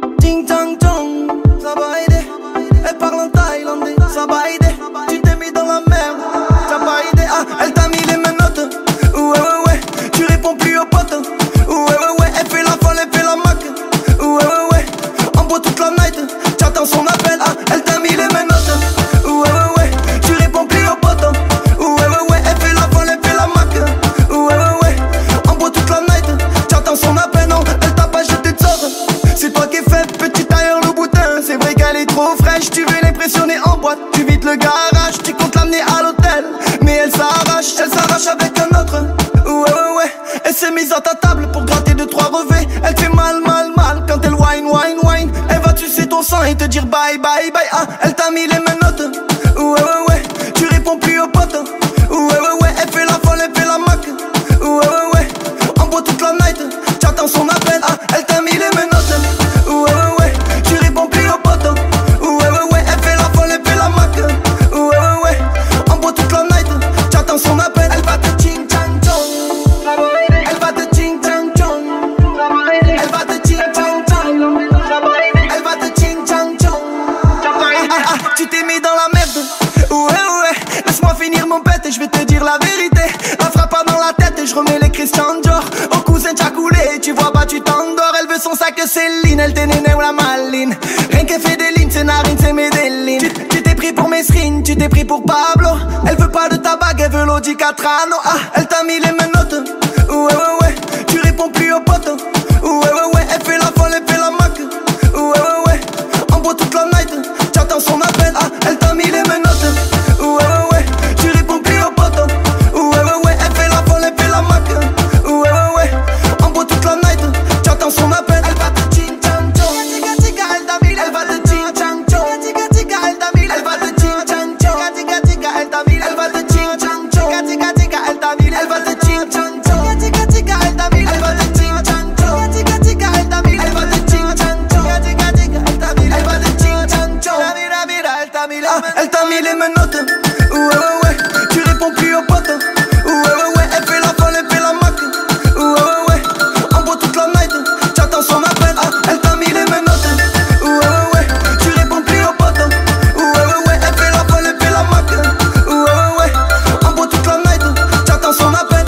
Ting tang tong, ça va aider. Elle parle en thaïlandais, ça va aider. Tu t'es mis dans la merde, ça va aider. Ah, elle t'a mis les menottes. Ouais, ouais, ouais, tu réponds plus aux potes. Ouais, ouais, ouais, elle fait la folle, elle fait la mac. Ouais, ouais, ouais, en bois toute la night. J'attends son appel, ah, elle t'a mis les menottes. Ouais, ouais, ouais, tu réponds plus aux potes. Ouais, ouais, ouais, elle fait la folle, elle fait la mac. Ouais, ouais, ouais, en bois toute la night. J'attends son appel, non, elle t'a pas jeté de sorte. C'est toi qui es fait, petit tailleur le boutin. C'est vrai qu'elle est trop fraîche, tu veux l'impressionner en boîte. Tu vides le garage, tu comptes l'amener à l'hôtel. Mais elle s'arrache avec un autre. Ouais, ouais, ouais, elle s'est mise à ta table pour gratter 2-3 revêts. Elle fait mal, mal, mal quand elle whine, whine, whine. Elle va sucer ton sang et te dire bye, bye, bye. Ah, elle t'a mis les menottes. Ouais, ouais, ouais, tu réponds plus aux potes. Ouais, ouais, ouais, elle fait la folle, elle fait la mac. Ouais, ouais, ouais, en bois toute la night. J'attends son appel, ah, elle t'a mis les menottes. Ouais, ouais, ouais, tu réponds plus aux potes. Ouais, ouais, ouais, elle fait la folle, elle fait la mac. Ouais, ouais, ouais, en bois toute la night. J'attends son appel, elle va te ching chang chong. Elle va te ching chang chong. Elle va te ching chang chong. Elle va te ching chang chong. Ah, ah, tu t'es mis dans la merde. Ouais, ouais, laisse-moi finir mon pète et je vais te dire la vérité. La frappe pas dans la tête et je remets les Christian Dior. Au cousin t'as coulé, tu vois pas, tu t'endors. Elle veut son sac Céline, elle t'est néné ou la maline. Rien qu'elle fait des lignes, c'est Narine, c'est Medellin. Tu t'es pris pour Mesrine, tu t'es pris pour Pablo. Elle veut pas de ta bague, elle veut l'Audi Catrano. Ah, elle t'a mis les menottes. Ouais, ouais, ouais, tu réponds plus aux potes. Ouais, ouais, ouais, elle fait la folle, elle fait la mac. Ouais, ouais, ouais, en bois toute la night. J'attends son appel, ah, elle t'a mis les menottes. Ouais, ouais, ouais, tu réponds plus aux potes. Ouais, ouais, ouais, elle fait la folle, elle fait la mac. Ouais, ouais, ouais, en bois toute la night. J'attends son appel, elle va te ching chang chong. Elle t'a mis, elle va te ching chang chong. Elle t'a mis, elle va te ching chang chong. Elle t'a mis, elle va te ching chang chong. Elle t'a mis, elle va te ching chang chong. Elle t'a mis, elle va te ching chang chong. Elle t'a mis, elle va te ching chang chong. Elle t'a mis, elle va te ching chang chong. Elle t'a mis les menottes. Ouais, ouais, ouais, tu réponds plus aux potes. Ouais, ouais, ouais, elle fait la folle, elle fait la mac. Ouais, ouais, ouais, en bois toute la night. J'attends son appel, ah, elle t'a mis les menottes. Ouais, ouais, ouais, tu réponds plus aux potes. Ouais, ouais, ouais, elle fait la folle, elle fait la mac. Ouais, ouais, ouais, en bois toute la night. J'attends son appel.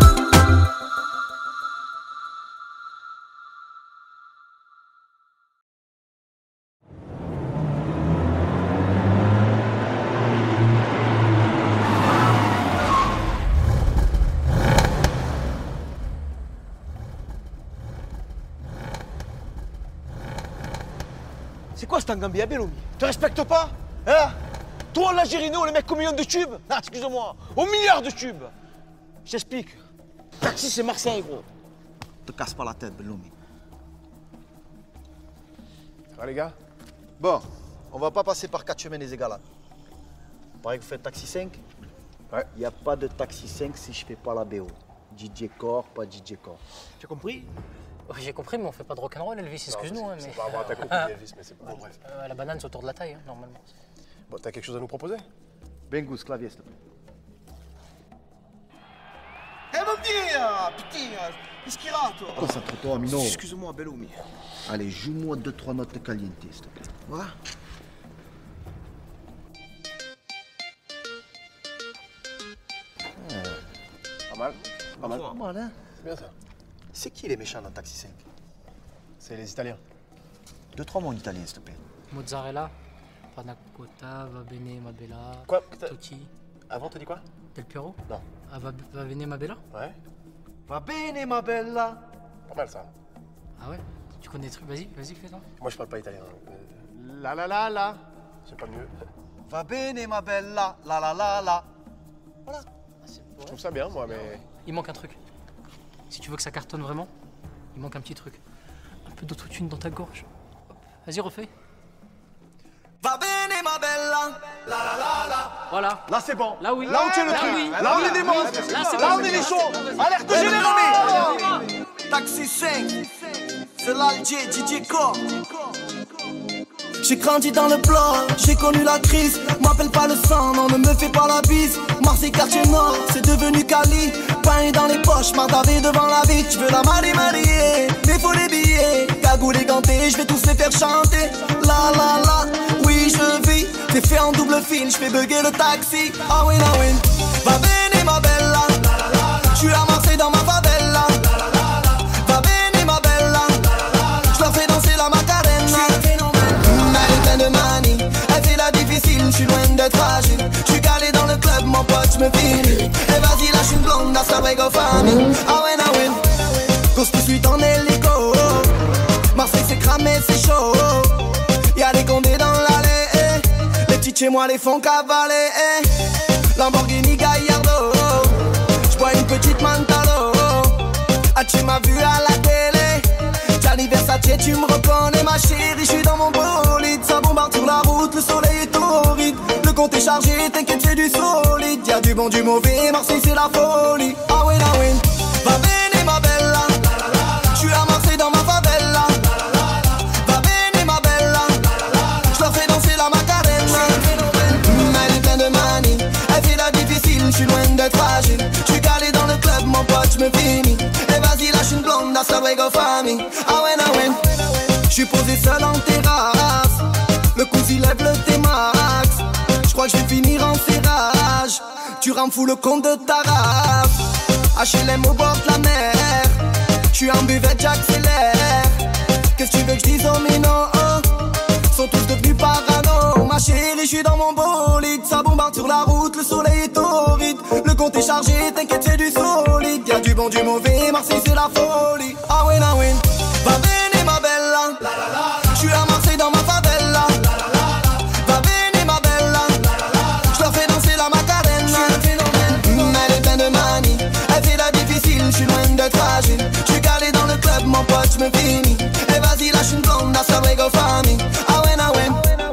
C'est quoi cet Ngambia Belloumi? Tu respectes pas? Hein? Toi, l'Algérino, le mec au million de tubes? Ah, excuse-moi, au milliard de tubes! Je t'explique. Taxi, c'est Marseille, gros. Te casse pas la tête, Belloumi. Ça va les gars? Bon, on va pas passer par 4 chemins des égalades. Pareil que vous faites taxi 5? Ouais. Il n'y a pas de taxi 5 si je fais pas la BO. DJ Core, pas DJ Core. Tu as compris? Ouais, j'ai compris, mais on fait pas de rock'n'roll, Elvis, excuse-nous. Hein, mais... C'est pas avoir ta copine, Elvis, mais c'est pas bon, bref. La banane, c'est autour de la taille, hein, normalement. Bon, t'as quelque chose à nous proposer? Bengus, clavier, s'il te plaît. Eh mon Dieu, putain, qu'est-ce qu'il a toi? Concentre-toi, Amino. Excuse-moi, Belloumi. Allez, joue-moi 2-3 notes de caliente, s'il te plaît. Voilà. Pas mal, pas mal. Pas mal, hein? C'est bien ça. C'est qui les méchants dans Taxi 5? C'est les Italiens. 2-3 mots en italien, s'il te plaît. Mozzarella, panna cotta, va bene ma bella, Quoi? tutti. Avant, t'as dit quoi? Del Piero? Non. Ah, va bene ma bella? Ouais. Va bene, ma bella. Pas mal ça. Ah ouais? Tu connais des trucs? Vas-y, fais-toi. Moi, je parle pas italien. La la la la. C'est pas mieux. Va bene, ma bella. La la la la. Voilà. Je trouve ça bien, moi, mais. Il manque un truc. Si tu veux que ça cartonne vraiment, il manque un petit truc. Un peu d'autotune dans ta gorge. Hop. Vas-y, refais. Va bene ma bella, la la la la. Voilà. Là, c'est bon. Là, oui. Là, on tient le Là, truc. oui. Là, on est des monstres. Là, c'est Là, bon. on est les chauds. Alerte Eh, générale. Belloumi. Taxi 5, c'est l'Alger, DJ Core. J'ai grandi dans le bloc, j'ai connu la crise. M'appelle pas le sang, non, ne me fais pas la bise. Marseille, quartier nord, c'est devenu Cali. Pain dans les poches, mardavé devant la vie. Tu veux la marier, mais faut les billets. Cagoule et ganté, je vais tous les faire machine, j'fais bugger le taxi. Ah oui, ah oui. Va bene ma bella, j'suis à Marseille dans ma favela. Va bene ma bella, j'leur fais danser la Macarena. Elle est pleine de manie, elle fait la difficile, j'suis loin d'être fragile. J'suis calé dans le club, mon pote, j'me finis. Et vas-y lâche une blonde, hasta luego famille. Ah ouais, ah ouais. Cause tout de suite en hélico. Marseille c'est cramé, c'est chaud. Y'a des condés dans l'allée. Les petits chez moi les font cavaler. Lamborghini Gallardo. J'bois une petite Mantalo. Ah tu m'as vu à la télé. Gianni Versace tu me reconnais ma chérie. J'suis dans mon bolide. Ça bombarde sur la route, le soleil est torride. Le compte est chargé, t'inquiète c'est du solide. Y'a du bon, du mauvais, Marseille c'est la folie. Ah oui, ah oui. Va bene ma bella, j'suis à Marseille dans ma favela. Va bene ma bella, j'leur fais danser la Macarena. Elle est pleine de manie, elle fait la difficile, j'suis loin d'être fragile. J'suis calé dans le club, mon pote, j'me finis. Et vas-y lâche une blonde, hasta luego famille. Ah ouais, ah ouais. J'suis posé seul en terrasse, le cousin lève le T-Max. J'crois que j'vais finir en serrage. Tu rends fou le compte de ta race. HLM au bord de la mer, j'suis en buvette, j'accélère. Qu'est-ce que tu veux que j'dise aux minots? Sont tous devenus parano. Ma chérie, j'suis dans mon bolide. Ça bombarde sur la route, le soleil est torride. Le compte est chargé, t'inquiète c'est du solide. Y'a du bon, du mauvais, Marseille c'est la folie. Ah oui, ah oui. Va bene ma bella, j'suis à Marseille dans ma favela. Va bene ma bella, j'leur fais danser la Macarena. Elle est pleine de manie, elle fait la difficile, j'suis loin d'être fragile. J'suis calé dans le club, mon pote, j'me finis. Et vas-y lâche une blonde, hasta luego famille. Ah ouais, ah ouais.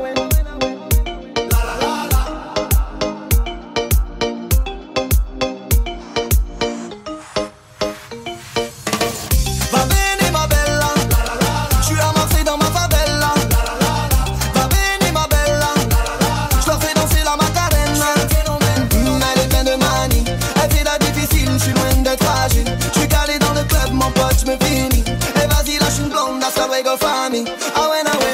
Va bene ma bella, j'suis à Marseille dans ma favela. Va bene ma bella, j'leur fais danser la Macarena. Elle est pleine de manie, elle fait la difficile, j'suis loin d'être fragile. J'suis calé dans le club, mon pote, j'me finis. Et vas-y lâche une blonde, hasta luego famille. Ah ouais, ah ouais.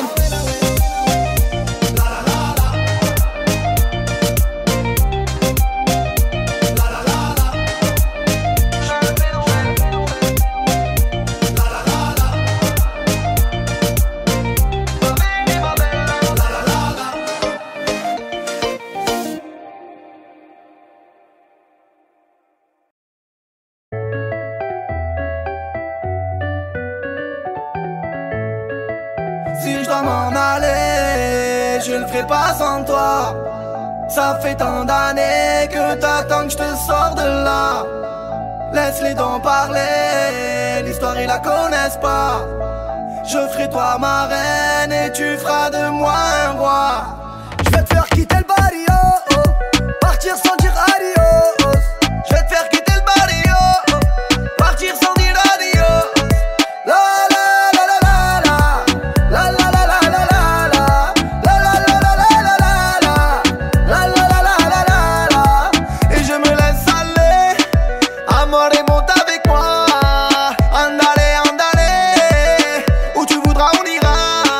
Si je dois m'en aller, je ne ferai pas sans toi. Ça fait tant d'années que t'attends que je te sors de là. Laisse-les donc parler, l'histoire ils la connaissent pas. Je ferai toi ma reine et tu feras de moi un roi. Je vais te faire quitter le barrio, partir sans dire adios. Je vais te faire quitter le barrio, partir sans dire adios. La la la la la la. La la la la la la la. La la la la la la la. La la la la la la la. Et je me laisse aller. Amore, monte avec moi. Andale, andale. Où tu voudras on ira.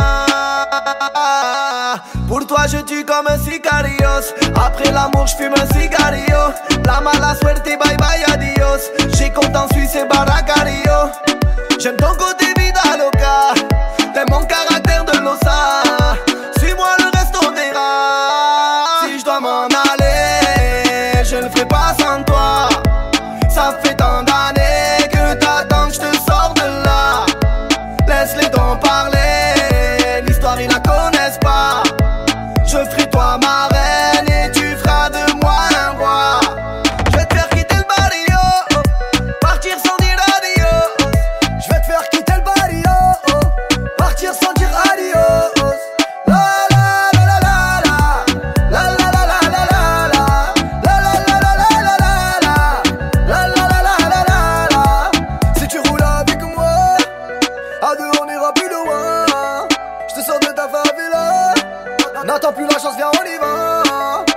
Pour toi je tue comme un sicarios. Après l'amour je fume un cigarillo. La mala suerte, bye bye adios. J'ai compte en Suisse et Baracario. J'aime ton côté vida loca. T'aimes mon caractère de l'ossa. Suis-moi, le reste on verra. Si je dois m'en aller, je ne ferai pas sans toi. Ça fait tant d'années que t'attends que je te sors de là. Laisse-les donc parler, l'histoire ils la connaissent pas. Je ferai toi ma reine et tu feras de moi un roi. Je vais te faire quitter le barrio, partir sans dire adios. Je vais te faire quitter le barrio, partir sans dire adios. La la la la la la. La la la la la la la. La la la la la la la. La la la la la la la. Si tu roules avec moi, à deux on ira plus loin. Je te sors de ta favela. N'attends plus la chance, viens on y va.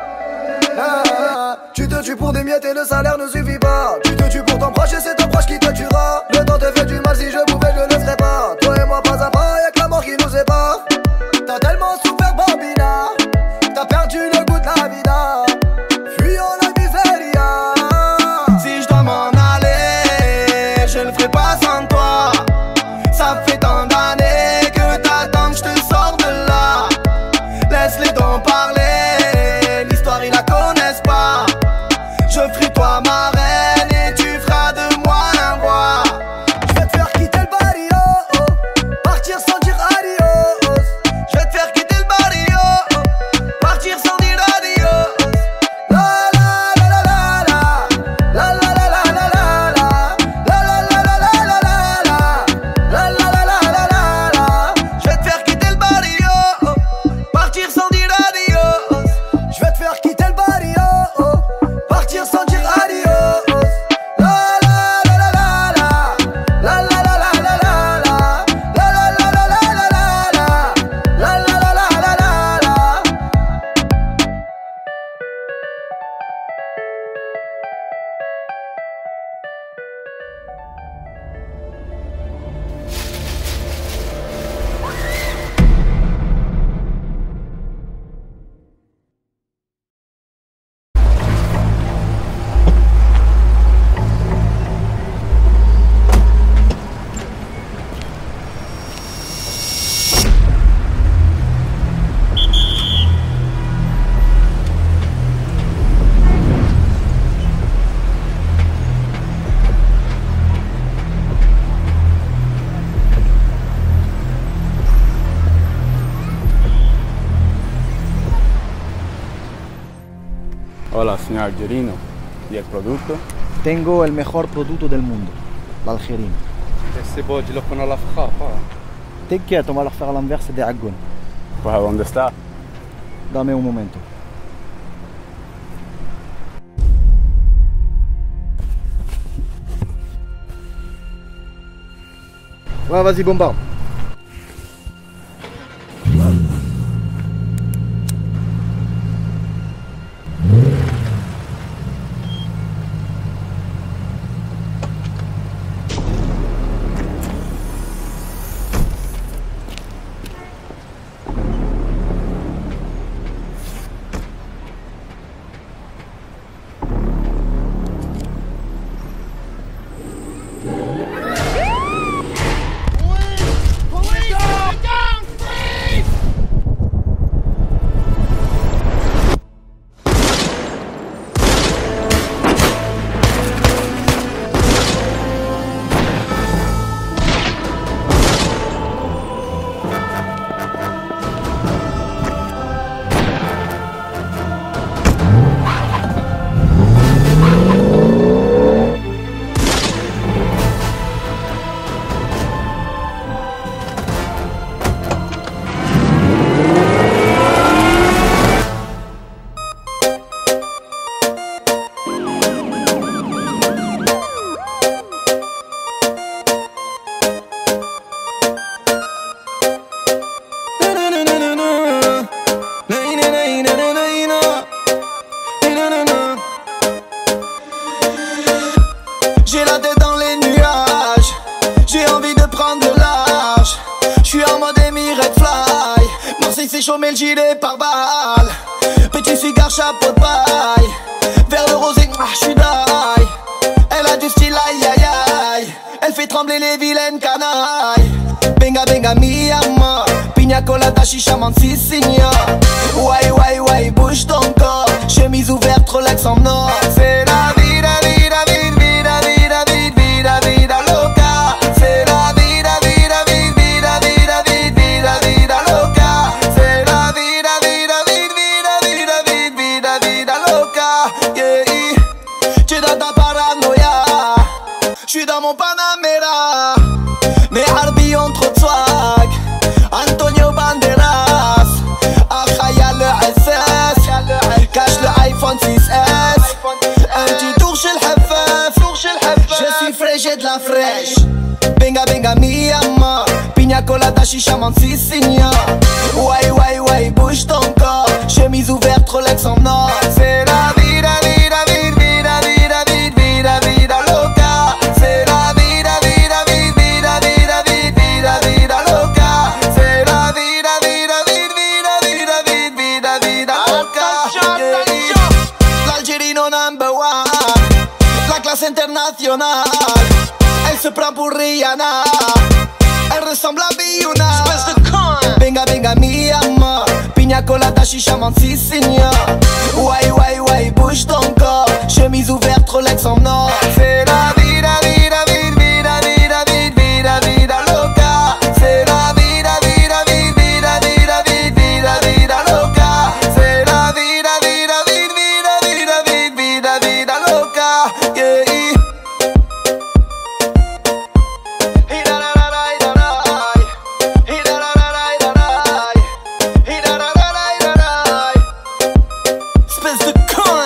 Tu te tues pour des miettes et le salaire ne suffit pas. Tu te tues pour ton proche et c'est ton proche qui te tuera. Le temps te fait du mal, si je pouvais je le ferais pas. Toi et moi pas à pas, y'a que la mort qui nous sépare. T'as tellement souffert Bambina, t'as perdu le goût de la vie. Hola, señor Algerino. ¿Y el producto? Tengo el mejor producto del mundo, l'Algérine. Ese bollo lo pone a la fajapa. T'inquiète, on va leur faire à l'inverse des Agoun. Pues ¿a dónde está? Dame un momento. Ouais, vas-y, bombarde. J'ai la tête dans les nuages, j'ai envie de prendre le large. J'suis en mode Red Fly, Marseille c'est chaud mais le gilet par balle. Petit cigare, chapeau de paille, vers le rosé, j'suis die. Elle a du style, aïe aïe aïe, elle fait trembler les vilaines canailles. Benga benga mi amor, pina colada, chicha, mansisigna. Ouais ouais ouais, bouge ton corps, chemise ouverte, Rolex en or. C'est la vida, vida, vida, vida, vida, vida, vida, vida loca. C'est la vida, vida, vida, vida, vida, vida, vida loca. C'est la vida, vida, vida, vida, vida, vida, vida loca. Yeah, tu es dans ta paranoïa, j'suis dans mon Panamera. Mais Harbi ont trop de swag, Antonio Banderas. Akhaya le SS, cache le iPhone 6S. Un petit tour chez le Hafaf, je suis frais, j'ai de la fraîche. Benga benga mi amor, pina colada, chicha, mansisigna. Ouais ouais ouais, bouge ton corps, chemise ouverte, Rolex en or. C'est la vida, vida, vida, vida, vida, vida, vida loca. C'est la vida, vida, vida, vida, vida, vida, vida loca. C'est la vida, vida, vida, vida, vida, vida, vida loca. L'Algerino number one, la classe internationale. Elle se prend pour Rihanna, elle ressemble à Biouna. Benga benga mi amor, pina colada, chicha, mansisigna. Ouais ouais ouais, bouge ton corps, chemise ouverte, Rolex en or. C'est la vida, vida, vida, vida, vida, vida, vida, vida loca. C'est la vida, vida, vida, vida, vida, vida, vida loca. C'est la vida, vida, vida, vida, vida, vida, vida loca. Yeah. Espèce de con.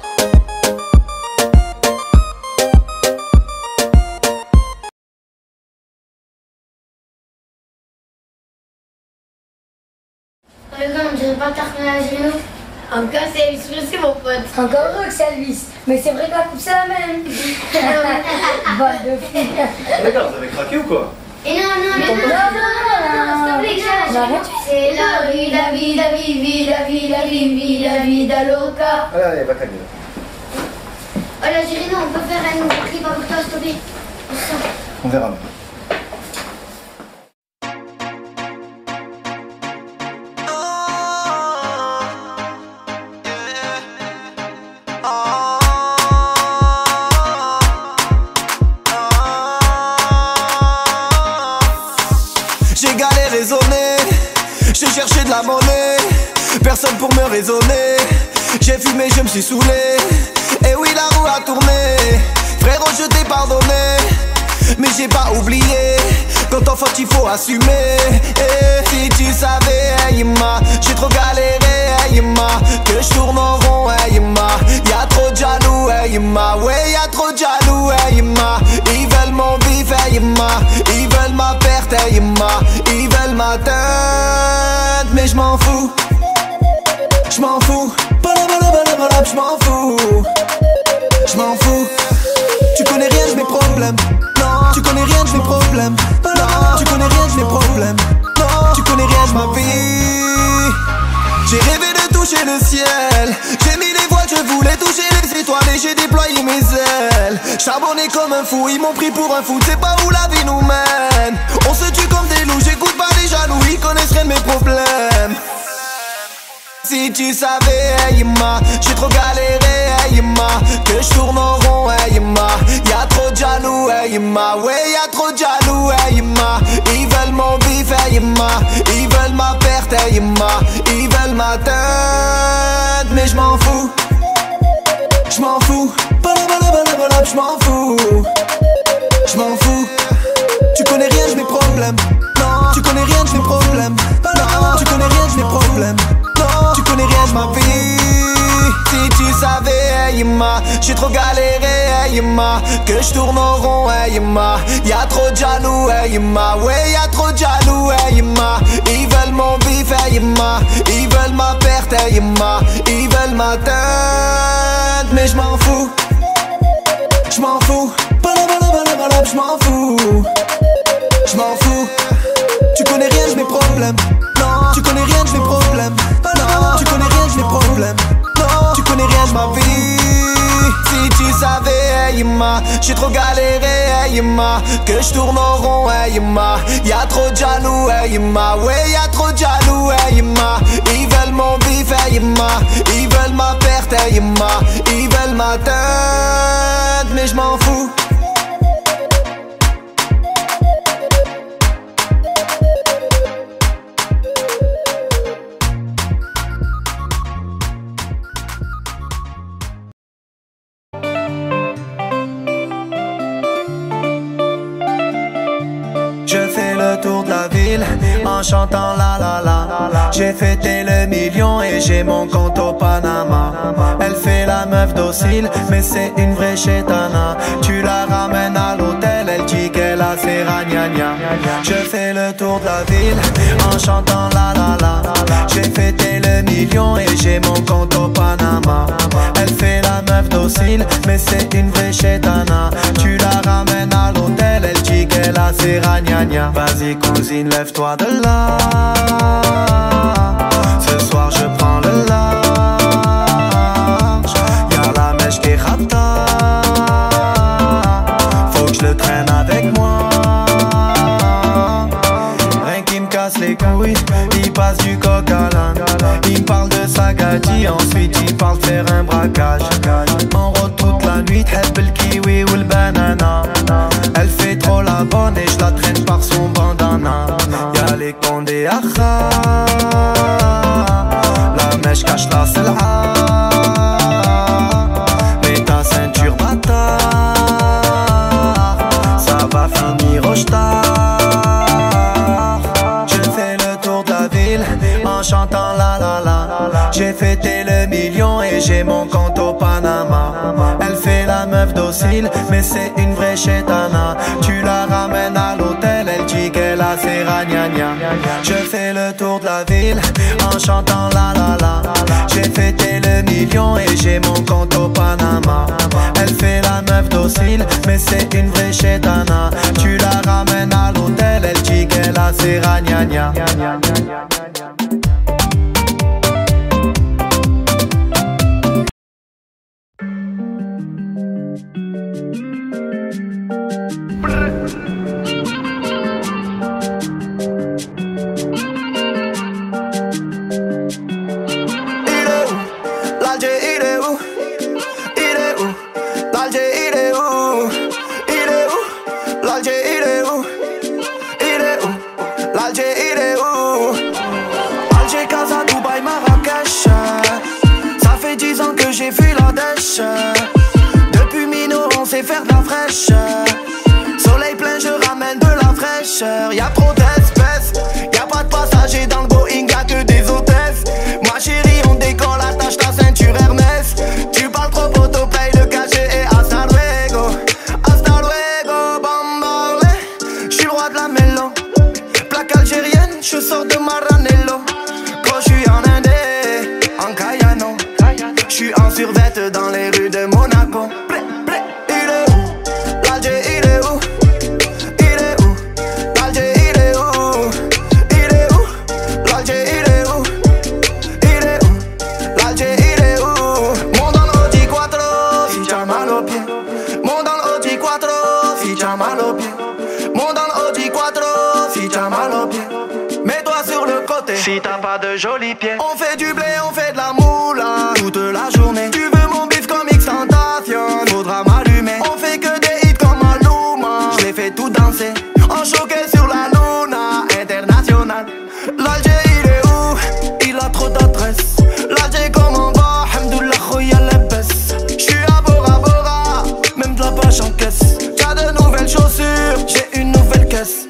Regarde, on dirait pas que t'as reconnu Algerino. Encore c'est Elvis Presley, mon pote. Encore heureux que c'est Elvis. Mais c'est vrai que la coupe c'est la même. Balle de fou. Les gars, vous avez craqué ou quoi? Et non, s'il te plaît, J'arrête. c'est la vie, la vie, la vie, vie, la vie, la vie, vie, la vie, la loca. Allez, allez, va calmer. Oh, l'Algerino, on peut faire un nouveau clip avec toi, s'il te plaît. On verra. J'ai galéré raisonné, j'ai cherché de la monnaie, personne pour me raisonner. J'ai fumé, je me suis saoulé. Et oui, la roue a tourné. Frérot, je t'ai pardonné, mais j'ai pas oublié. Quand en faute il faut assumer. Et si tu savais, hey, j'ai trop galéré, hey, que je tourne en rond, hey, y'a trop de jaloux, hey, ouais, y'a trop de jaloux, hey, ils veulent mon bif, hey, ils veulent ma perte, hey, ils veulent ma teinte, mais je m'en fous. Je m'en fous. Je m'en fous. Je m'en fous. Tu connais rien de mes problèmes. Non. Tu connais rien de mes problèmes. Non. Tu connais rien de mes problèmes. Non. Tu connais rien de ma vie. J'ai rêvé de toucher le ciel. J'ai mis les voiles, je voulais toucher les étoiles et j'ai déployé mes ailes. Charbonné comme un fou, ils m'ont pris pour un fou. C'est pas où la vie nous mène. On se tue comme des loups, j'écoute pas les jaloux. Ils connaissent rien de mes problèmes. Si tu savais, hey, j'ai trop galéré, hey, que je tourne en rond, hey, y'a trop de jaloux, hey, ouais, y'a trop de jaloux, hey, ils veulent mon bif, hey, ils veulent ma perte, hey, ils veulent ma teinte, mais je m'en fous. Je m'en fous. Je m'en fous. Je m'en fous. Tu connais rien de mes problèmes. Non. Tu connais rien de mes problèmes. Non. Tu connais rien de mes problèmes. Non. Tu connais rien de ma vie. Si tu savais, hey, j'ai trop galéré, hey, que je tourne en rond, hey, y'a trop de jaloux, hey, ouais, y'a trop de jaloux, hey, ils veulent mon bif, hey, ils veulent ma perte, hey, ils veulent ma teinte, mais je m'en fous. Je m'en fous. Je m'en fous. Je m'en fous. Tu connais rien de mes problèmes. Non. Tu connais rien de mes problèmes. Non. Tu connais rien de mes problèmes. Non. Tu connais rien de ma vie. Si tu savais, hey, j'ai trop galéré, hey, que je tourne en rond, hey, y'a trop de jaloux, hey, ouais, y'a trop de jaloux, hey, ils veulent mon bif, hey, ils veulent ma perte, hey, ils veulent ma teinte, mais je m'en fous. Je fais le tour de la ville en chantant la la la. J'ai fêté le million et j'ai mon compte au Panama. Elle fait la meuf docile mais c'est une vraie chétana. Tu la ramènes à l'hôtel, elle dit qu'elle a ses ragnagnas. Je fais le tour de la ville en chantant la la la. J'ai fêté le million et j'ai mon compte au Panama. Elle fait la meuf docile mais c'est une vraie chétana. Tu la ramènes à l'hôtel, elle dit qu'elle a ses ragnagnas. Vas-y cousine, lève-toi de là. Ce soir je prends le large. Y'a la mèche qui rata. Faut que je le traîne avec moi. Rien qui me casse les couilles. Il passe du coq à l'âne. Il parle de Sagadi, ensuite il parle de faire un braquage. On rôde toute la nuit, t'heb le kiwi ou le banana. Elle fait trop la bonne et je la traîne par son bandana. Y'a les condés à la mèche cache la selha. Mets ta ceinture bâtard, ça va finir au star. Je fais le tour de la ville en chantant la la la. J'ai fêté le million et j'ai mon compte au Panama. Elle fait la meuf docile mais c'est une vraie chétana. Tu la ramènes à l'hôtel, elle dit qu'elle a ses ragnagnas. Je fais le tour de la ville en chantant la la la. J'ai fêté le million et j'ai mon compte au Panama. Elle fait la meuf docile mais c'est une vraie chétana. Tu la ramènes à l'hôtel, elle dit qu'elle a ses ragnagnas. Ça fait 10 j'ai fui la dèche. Depuis minot on sait faire de la fraîche. Soleil plein je ramène de la fraîcheur. Y'a trop d'espèces, y'a pas de passagers dans le Boeing, y'a que des hôtesses. Moi chérie on décolle, attache ta ceinture Hermès. Tu parles trop photo, paye le cachet et hasta luego. Hasta luego, bambalé. J'suis le roi de la mélo. Plaque algérienne, je sors de Maranello. Quand j'suis en Indé, en Cayano. J'suis en survette dans les rues de Monaco. Il est où? L'Alger, il est où? Il est où? L'Alger, il est où? Il est où? L'Alger, il est où? Il est où? L'Alger, il est où? Monte dans l'Audi Quattro, si t'as mal aux pieds. Monte dans l'Audi Quattro, si t'as mal aux pieds. Monte dans l'Audi Quattro, si t'as mal aux pieds. Mets-toi sur le côté, si t'as pas de jolis pieds. On fait du blé, on fait de la moula toute la journée. Tu veux mon bif comme X-Tentation, faudra m'allumer. On fait que des hits comme Maluma, je les fais tout danser. En choqué sur la luna internationale. L'Alger il est où? Il a trop d'adresse. L'Alger comment va? Hamdoullah khoya lebes. J'suis à Bora Bora, même de la page en caisse. T'as de nouvelles chaussures, j'ai une nouvelle caisse.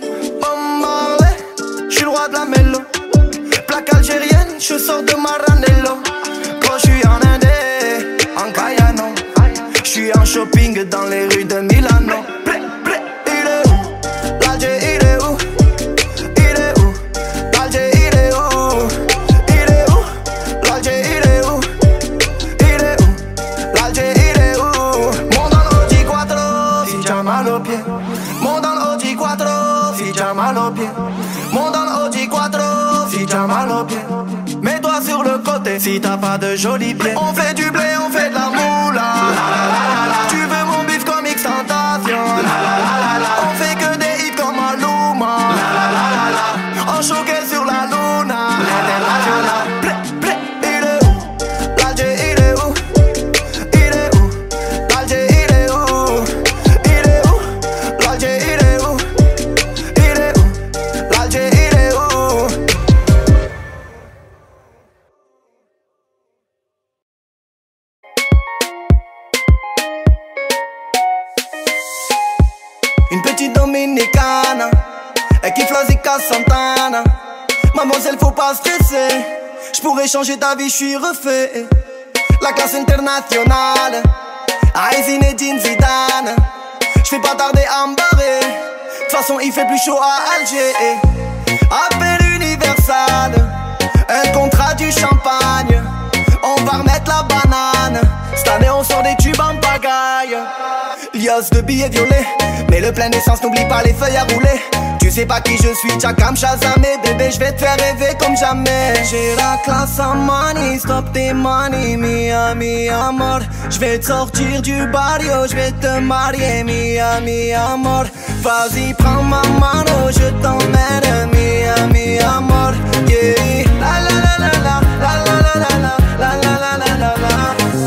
J'suis le roi de la mélo. Plaque algérienne, je sors de Maranello. Quand j'suis en Indé, en Cayano. J'suis en shopping dans les rues de Milano. Il est où? L'Alger, il est où? Il est où? L'Alger, il est où? Il est où? L'Alger, il est où? Il est où? L'Alger, il est où? Monte dans l'Audi Quattro, si t'as mal aux pieds. Monte dans l'Audi Quattro, si t'as mal aux pieds. Monte dans l'Audi Quattro, si t'as mal aux pieds. Mets-toi sur le côté, si t'as pas de jolis pieds. On fait du blé, on fait de la moula. Tu veux mon bif comme X-Tentation. On fait que des hits comme Maluma. En choqué sur la luna internationale. Il est où? L'Alger, il est où? Il est où? L'Alger, il est où? Il est où? L'Alger, il est où? Il est où? L'Alger, il est où? Une petite dominicane, elle kiffe la Zika Santana. Mademoiselle faut pas stresser, j'pourrais changer ta vie, j'suis refait. La classe internationale, Zinedine Zidane. J'fais pas tarder à me barrer, de toute façon il fait plus chaud à Alger. Appel Universal, un contrat du champagne. On va remettre la banane, cette année on sort des tubes en pagaille. Lios de billets violets, mais le plein d'essence n'oublie pas les feuilles à rouler. Tu sais pas qui je suis, Chakam Shazamé. Bébé je vais te faire rêver comme jamais. J'ai la classe en money, stop tes money. Mi amor, je vais te sortir du barrio, je vais te marier. Mi amor, vas-y prends ma mano, je t'emmène. Mi amor, yeah. La la la la la, la la la la la, la la la la la la.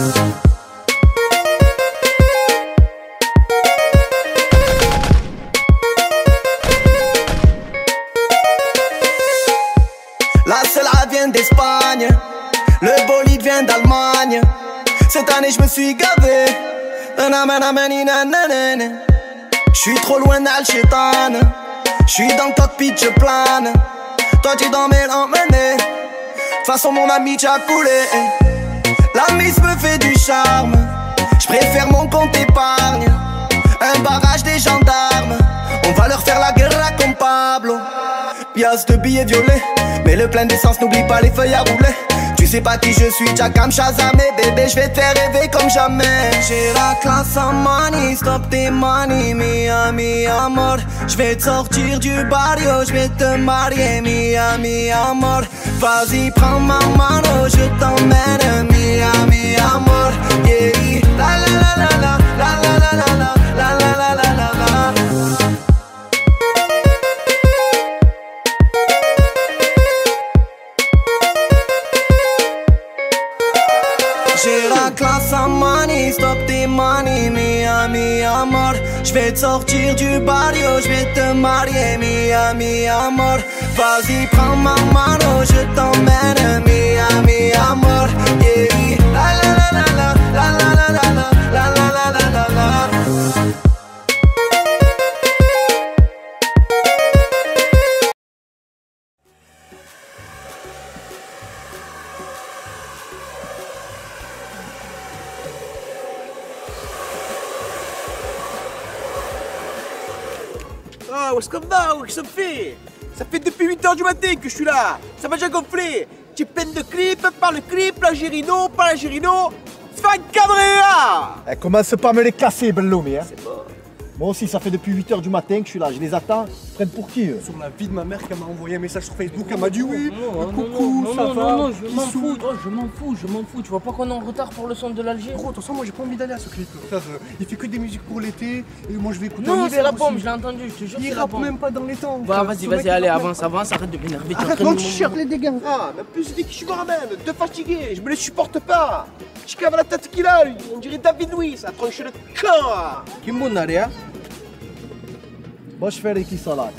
La Cela vient d'Espagne, le bolide vient d'Allemagne. Cette année je me suis gavé. J'suis trop loin d'Al-Chétan. J'suis dans le cockpit, je plane. Toi tu dans mes l'emmener. De toute façon mon ami t'as coulé. La mise me fait du charme. J'préfère mon compte épargne. Un barrage des gendarmes. On va leur faire la guerre comme Pablo. Pièce de billets violets, mais le plein d'essence n'oublie pas les feuilles à rouler. Tu sais pas qui je suis, Chakam Shazamé. Bébé je vais te faire rêver comme jamais. J'ai la classe en money, stop tes money. Mi amor, je vais te sortir du barrio, je vais te marier. Mi amor, vas-y prends ma mano, je t'emmène. Mi amor, yeah. La la la la la, la la la la la, la la la la la la. J'ai la classe en money, stop tes money. Mi amor, je vais te sortir du barrio, je vais te marier. Mi amor, vas-y prends ma mano, je t'emmène. Mi amor, yeah. La la la Ah, où est-ce qu'on va? Où est-ce que ça fait? Ça fait depuis 8h du matin que je suis là. Ça m'a déjà gonflé. Tu es plein de clips, par le clip, la Gérino, pas la Gérino. C'est pas cadré là. Eh, commence pas à me les casser, Belloumi. Hein. C'est bon. Moi aussi, ça fait depuis 8h du matin que je suis là. Je les attends. Ils prennent pour qui eux? Sur la vie de ma mère, qu'elle m'a envoyé un message sur Facebook, elle m'a dit oui. Coucou, ça va? Non, je m'en fous. Oh, je m'en fous. Tu vois pas qu'on est en retard pour le son de l'Alger? Gros, attention, moi j'ai pas envie d'aller à ce clip. Frère, il fait que des musiques pour l'été et moi je vais écouter. Non, en c'est hiver la aussi. bombe, je l'ai entendu, je te jure. Il rappe même pas dans les temps. Bah, frère. vas-y, Ce mec, il allez, rappe avance, arrête de m'énerver. Arrête mon t-shirt, les dégâts. Ah, mais plus dit que je suis même, de fatigué, je me les supporte pas. Je cave la tête qu'il a, lui. On dirait David Louis, ça tranche le camp. Kimbo Naria. Moi, je fais les qui sont là.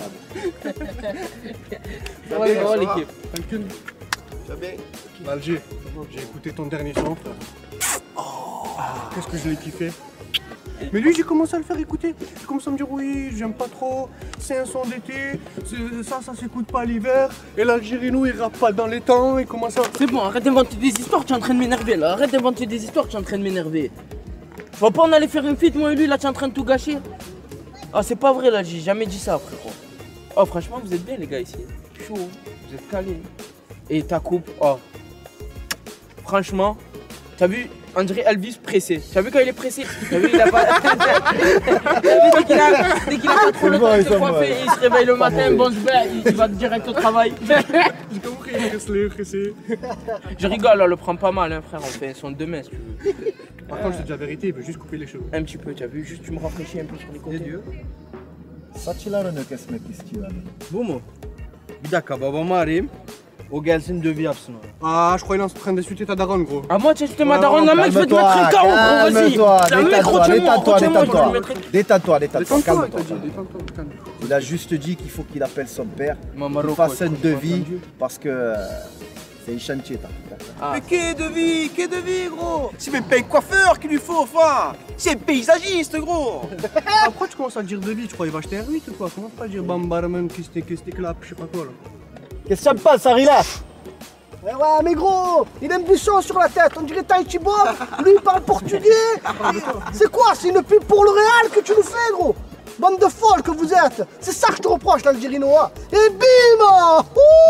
Ouais, gros, l'équipe. Tranquille. Tu vas bien? Alger, j'ai écouté ton dernier son, frère. Qu'est-ce que je l'ai kiffé. Mais lui, j'ai commencé à le faire écouter. Il commence à me dire oui, j'aime pas trop, c'est un son d'été, ça s'écoute pas l'hiver. Et l'Algérino, il rappe pas dans les temps, il commence à... C'est bon, arrête d'inventer des histoires, tu es en train de m'énerver là. Arrête d'inventer des histoires, tu es en train de m'énerver. Tu vois pas, on allait faire une feat, moi et lui, là, tu es en train de tout gâcher. Ah, c'est pas vrai là, j'ai jamais dit ça, frérot. Oh, franchement, vous êtes bien, les gars, ici. Chaud, vous êtes calés. Et ta coupe, oh. Franchement, t'as vu, on dirait Elvis pressé. T'as vu quand il est pressé? T'as vu, il a pas. T'as vu, dès qu'il a pas trop le temps de se coiffer, il se réveille le matin, bon, il va direct au travail. J'ai compris, il est pressé. Je rigole, là, le prends pas mal, hein, frère. On fait un son de demain, si tu veux. Par contre, je te dis la vérité, il veut juste couper les cheveux. Un petit peu, t'as vu, juste tu me rafraîchis un peu sur les côtés. Ça, tu l'as, le qu'est-ce mec, qu'est-ce que tu as? Boum. Bidaka, baba marim. Au galsin de vie absent. Ah, je crois qu'il est en train d'insulter ta daronne, gros. Ah, moi, tu insultes ma daronne, la mec, je vais te mettre un KO, gros, vas-y. Détends-toi, calme-toi. Détends-toi. Il a juste dit qu'il faut qu'il appelle son père, Maman qu'il fasse un devis, parce que c'est un chantier. Mais qu'est de vie, gros? C'est même pas un coiffeur qu'il lui faut, enfin. C'est un paysagiste, gros. Pourquoi tu commences à dire de vie? Tu crois qu'il va acheter un 8 ou quoi? Comment tu vas dire bambarman, qu'est-ce que clap, je sais pas quoi là? Qu'est-ce que ça me passe, ça relaxe? Ouais, mais gros, il a un buisson sur la tête, on dirait Tahiti Bob, lui il parle portugais. C'est quoi? C'est une pub pour le Real que tu nous fais, gros? Bande de folles que vous êtes. C'est ça que je te reproche, l'Algérino. Et bim!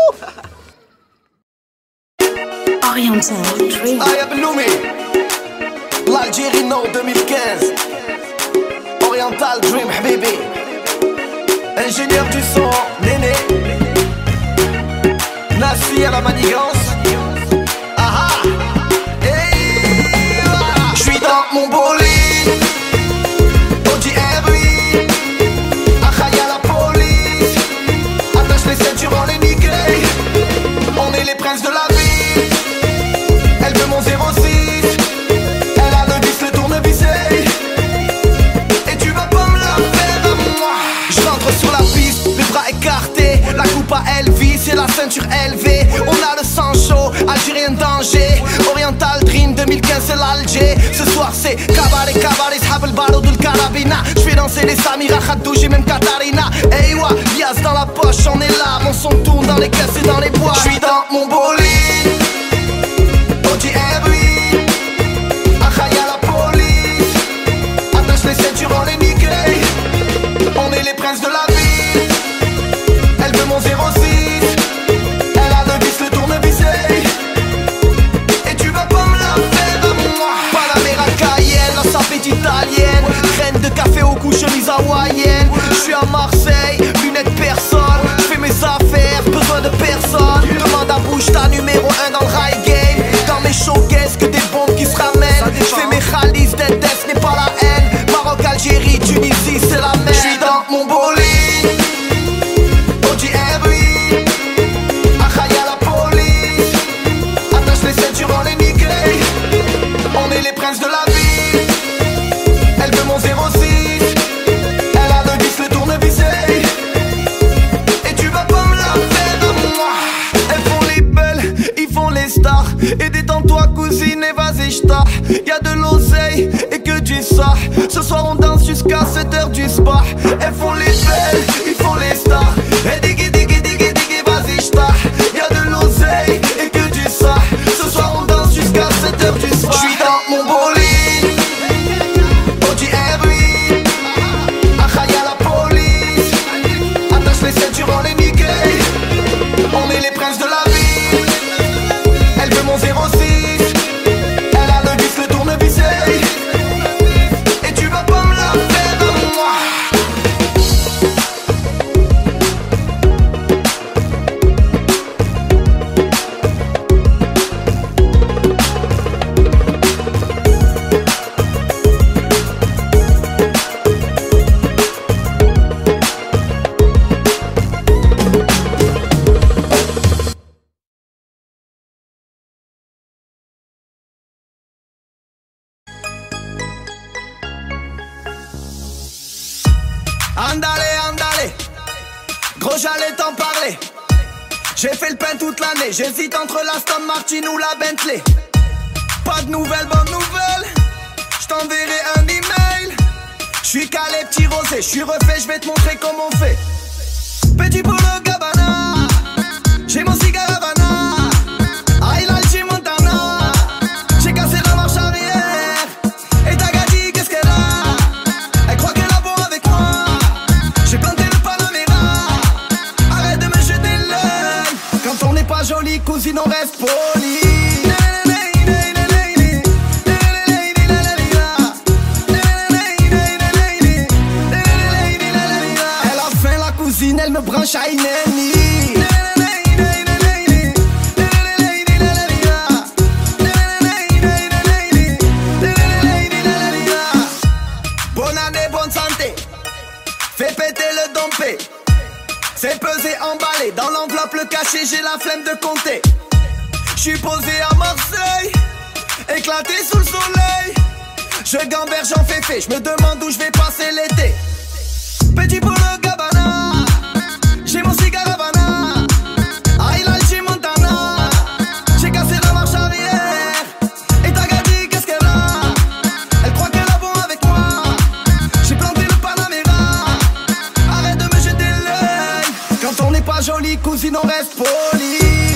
Oriental Dream. Aya Belloumi, l'Algérino 2015. Oriental Dream, habibi. Ingénieur du son, Néné. Nassi à la manigance. Ah ah. Hey, je suis dans mon bolide. Audi R8. Achaïa la police. Attache les ceintures, on les niquer. On est les princes de la ville. Elle veut mon 06. Elle a le 10, le tournevis. Et tu vas pas me la faire à moi. Je rentre sur la piste, les bras écartés. La coupe à Elvis et la ceinture élevée. On a le sang chaud, Algérien danger. Oriental Dream 2015 c'est l'Alger. Ce soir c'est cabaret, Shab el Baroud el Carabina. J'fais danser les Samira, Khadouj et même Katarina. Hey wa, Lias dans la poche, on est là. Mon son tourne dans les caisses et dans les bois. J'suis dans mon bolide. Audi R8. Achaïa la police. Attache les ceintures, on les niquer. On est les princes de la ville. Elle veut mon 06. Elle a le 10, le tournevis. Et tu vas pas me la faire à moi. Panamera Cayenne, la sapette italienne. Graine de café au cou, chemise hawaïenne. J'suis à Marseille, lunettes personne. J'fais mes affaires, besoin de personne. Demande à bouche ta numéro. star. Y'a de l'oseille et que du ça. Ce soir on danse jusqu'à 7h du soir. Elles font les belles, ils font les stars. Et diggy diggy diggy diggy, vas-y j't'as. Y'a de l'oseille et que du ça. Ce soir on danse jusqu'à 7h du soir. J'suis dans mon bolide, Audi R8. Ah y'a la police. Attache les ceintures, on les nique. On est les princes de la vie. Elle veut mon 06. Elle a le vis, le tournevis. Et tu vas pas me la faire à moi. Andale, andale, gros j'allais t'en parler. J'ai fait le pain toute l'année, j'hésite entre la Aston Martin ou la Bentley. Pas de nouvelles, bonne nouvelle, j't'enverrai un email. J'suis calé, petit rosé, j'suis refait, j'vais te montrer comment on fait. Petit Polo Gabbana, j'ai mon cigare Havana. Highlight Montana, j'ai cassé la marche arrière. Et ta gadie, qu'est-ce qu'elle a? Elle croit qu'elle a beau avec moi. J'ai planté le Panamera. Arrête de me jeter l'œil. Quand on n'est pas joli, cousine, on reste poli. Elle a faim, la cousine, elle me branche à Ineni. Bonne année, bonne santé. Fais péter le dompé. C'est pesé, emballé. Dans l'enveloppe, le cachet, j'ai la flemme de compter. J'suis posé à Marseille, éclaté sous le soleil. Je gamberge, j'en fais fait. J'me demande où j'vais passer l'été. Petit Polo Gabbana, j'ai mon cigare Havana. Highlight Montana, j'ai cassé la marche arrière. Et ta gadie, qu'est-ce qu'elle a? Elle croit qu'elle a bon avec moi. J'ai planté le Panamera. Arrête de me jeter l'œil. Quand on n'est pas joli, cousine, on reste poli.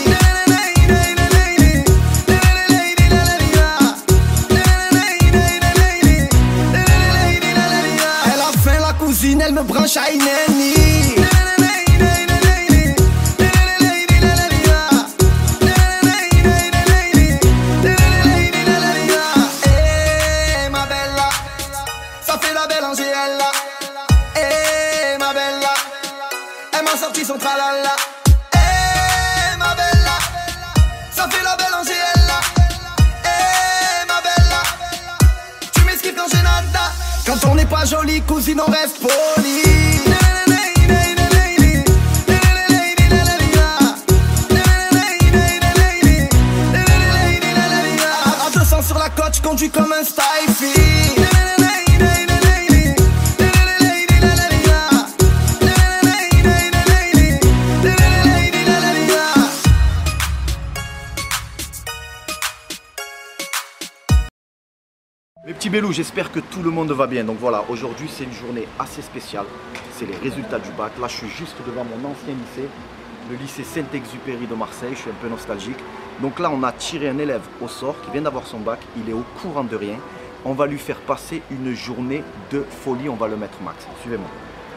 Elle a faim, la cousine, elle me branche à Ineni. Eh ma bella, ça fait la belle Angela. Eh ma bella, elle m'a sorti son tralala. Eh ma bella, ça fait la belle Angela. Eh ma bella, tu m'esquives quand j'ai nada. Quand on n'est pas joli, cousine, on reste poli. À 200 sur la côte, j'conduis comme un Style-Fi. Les petits bélous, j'espère que tout le monde va bien. Donc voilà, aujourd'hui c'est une journée assez spéciale. C'est les résultats du bac. Là je suis juste devant mon ancien lycée, le lycée Saint-Exupéry de Marseille. Je suis un peu nostalgique. Donc là on a tiré un élève au sort qui vient d'avoir son bac. Il est au courant de rien. On va lui faire passer une journée de folie. On va le mettre max. Suivez-moi.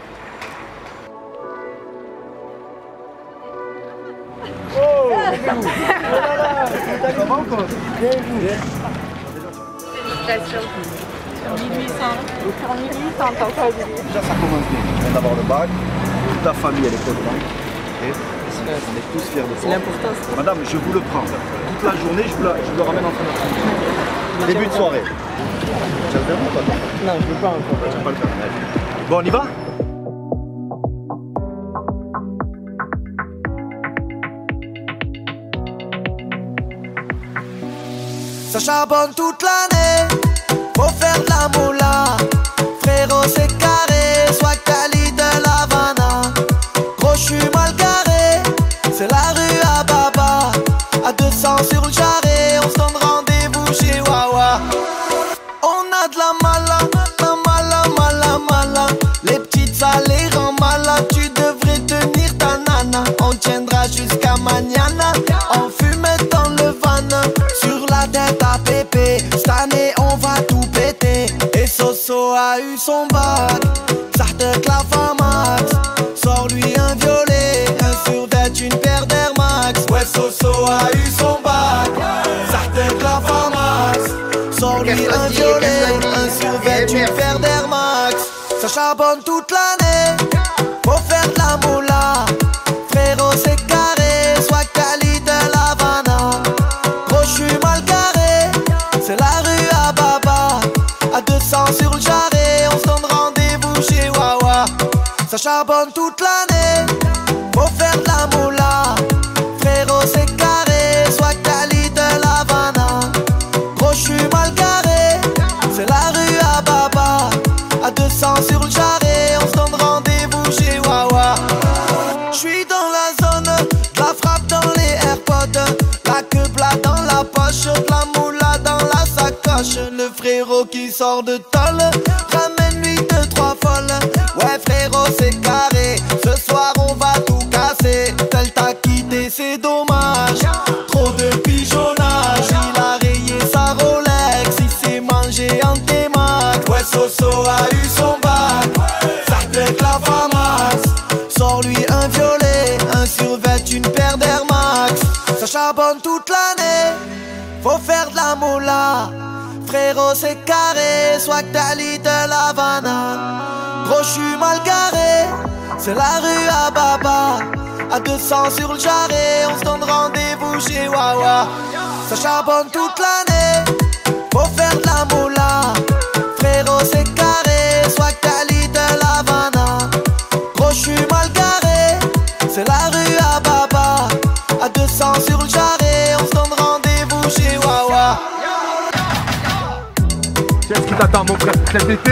Oh, ça va encore? Félicitations. Sur 1800. Sur 1800, t'as encore dit. Déjà ça commence bien. On vient d'avoir le bac. Toute la famille elle est contente. Okay. On est tous fiers de toi. C'est l'important. Madame, je vous le prends. Toute la journée, je vous le ramène en fin d'après-midi. Début de soirée. Tu as le faire ou pas? Non, je veux pas encore. Tu vas pas le faire. Bon, on y va? Ça charbonne toute l'année, faut faire de la moula. Frérot c'est carré, soit Cali de l'Havana. Gros j'suis mal garé, c'est la rue à Baba. À 200 sur le jarret, on se donne rendez-vous chez Wawa. J'ai paire d'Air Max, ça charbonne toute l'année. Faut faire de la moula, frérot c'est carré. Soit Cali de l'Havana, gros j'suis mal garé. C'est la rue à Baba, à 200 sur le jarret. On se donne rendez-vous chez Wawa, ça charbonne toute l'année. Faut faire de la moula, frérot c'est carré. Soit Cali de l'Havana, gros j'suis mal garé. C'est la rue à Baba, à 200 sur le jarret. On se donne rendez-vous chez Wawa. J'suis dans la zone, de la frappe dans les AirPods, la quebla dans la poche, de la moula dans la sacoche. Le frérot qui sort de tôle, ramène-lui 2-3 folles. Ouais frérot c'est carré, ce soir on va tout casser. Tel t'a quitté c'est dommage, trop de pigeonnage. Il a rayé sa Rolex, il s'est mangé en T-Mac. Ouais Soso a eu son bac, ça avec la famasse. Sors-lui un violet, un survêt, une paire d'Air Max. Ça charbonne toute l'année, faut faire de la moula. Frérot c'est carré, soit que Dali de l'Havana. Gros j'suis mal garé, c'est la rue à Baba, à 200 sur le jarret. On se donne rendez-vous chez Wawa, ça charbonne toute l'année. Faut faire de la moula, frérot c'est carré, soit que Dali de l'Havana. Gros j'suis mal garé, c'est la rue à Baba, à 200 sur le jarret. On se donne rendez-vous chez Wawa. Qu'est-ce qui t'attend mon frère cet été?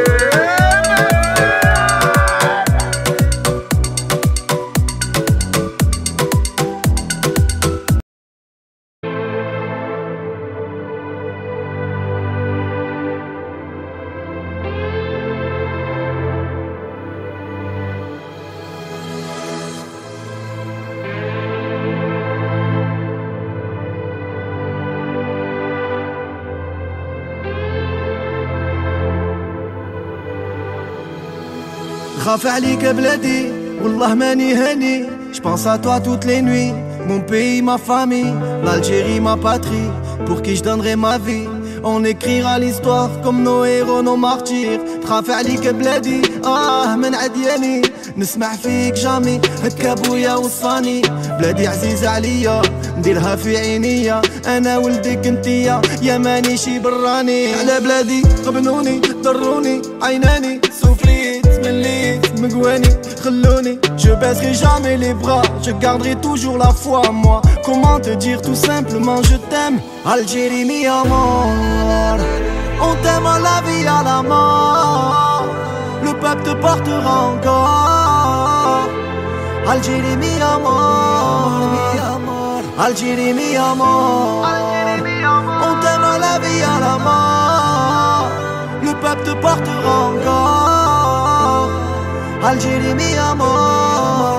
خاف عليك بلادي والله ماني هاني. J'pense à toi toutes les nuits, mon pays, ma famille, l'Algérie, ma patrie, pour qui je donnerai ma vie. On écrira l'histoire comme nos héros, nos martyrs. تخاف عليك بلادي من عدياني. نسمع فيك جامي هكا بويا وصاني. بلادي عزيزة عليا نديرها في عينيا. انا ولدك انتيا يا ماني شي براني. على بلادي غبنوني ضروني عيناني. سفليت مليت مقواني خلوني. Je baisserai jamais les bras, je garderai toujours la foi en moi. Comment te dire tout simplement je t'aime. Algérie mi amor, on t'aime à la vie à la mort. Le peuple te portera encore. Algérie mi amor, Algérie mi amor, on t'aime à la vie à la mort. Le peuple te portera encore. Algérie mi amor,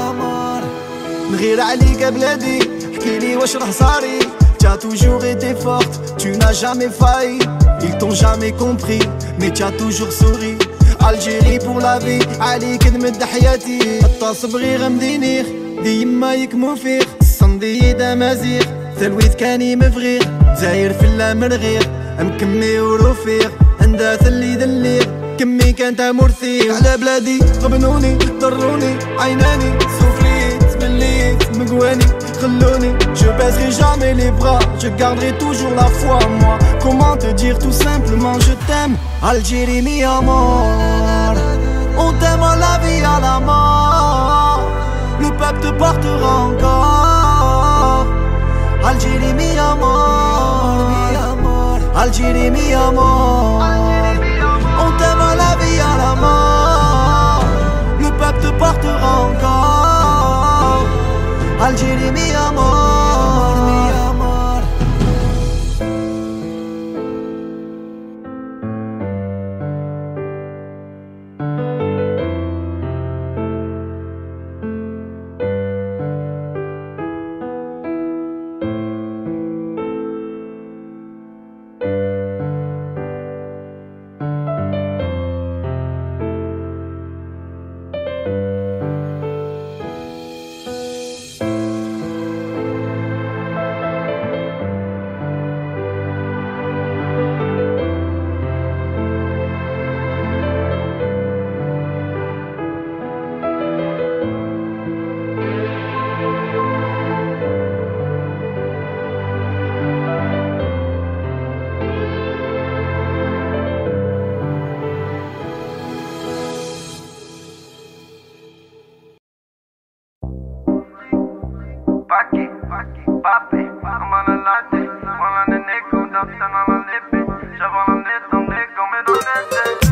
نغير عليك بلادي احكيلي واش راه صاري. Tu as toujours été forte, tu n'as jamais failli. Ils t'ont jamais compris, mais tu as toujours souri. Algérie pour la vie, عليك نمد حياتي. التصبغي غمدينيخ ديما يكمو فيك. الصندي دمازيغ ثلويث كاني مفغيغ. زاير في اللامرغيغ مكمي ورفيق. عندها ثلي دليغ كمي كانت مرثيغ. على بلادي غبنوني ضروني عيناني. سفليت مليت مقواني خلوني. Je baisserai jamais les bras, je garderai toujours la foi en moi. Comment te dire tout simplement je t'aime. Algérie mi amor, on t'aime à la vie à la mort. Le peuple te portera encore. Algérie mi amor, Algérie mi amor, on t'aime à la vie à la mort. Le peuple te portera encore. Algérie mi amor, mi amor. Paki, papi, I'm on a latte. Wanna the nick on the sun on a lippy. J'avance en nez, ton nez comme dans l'été.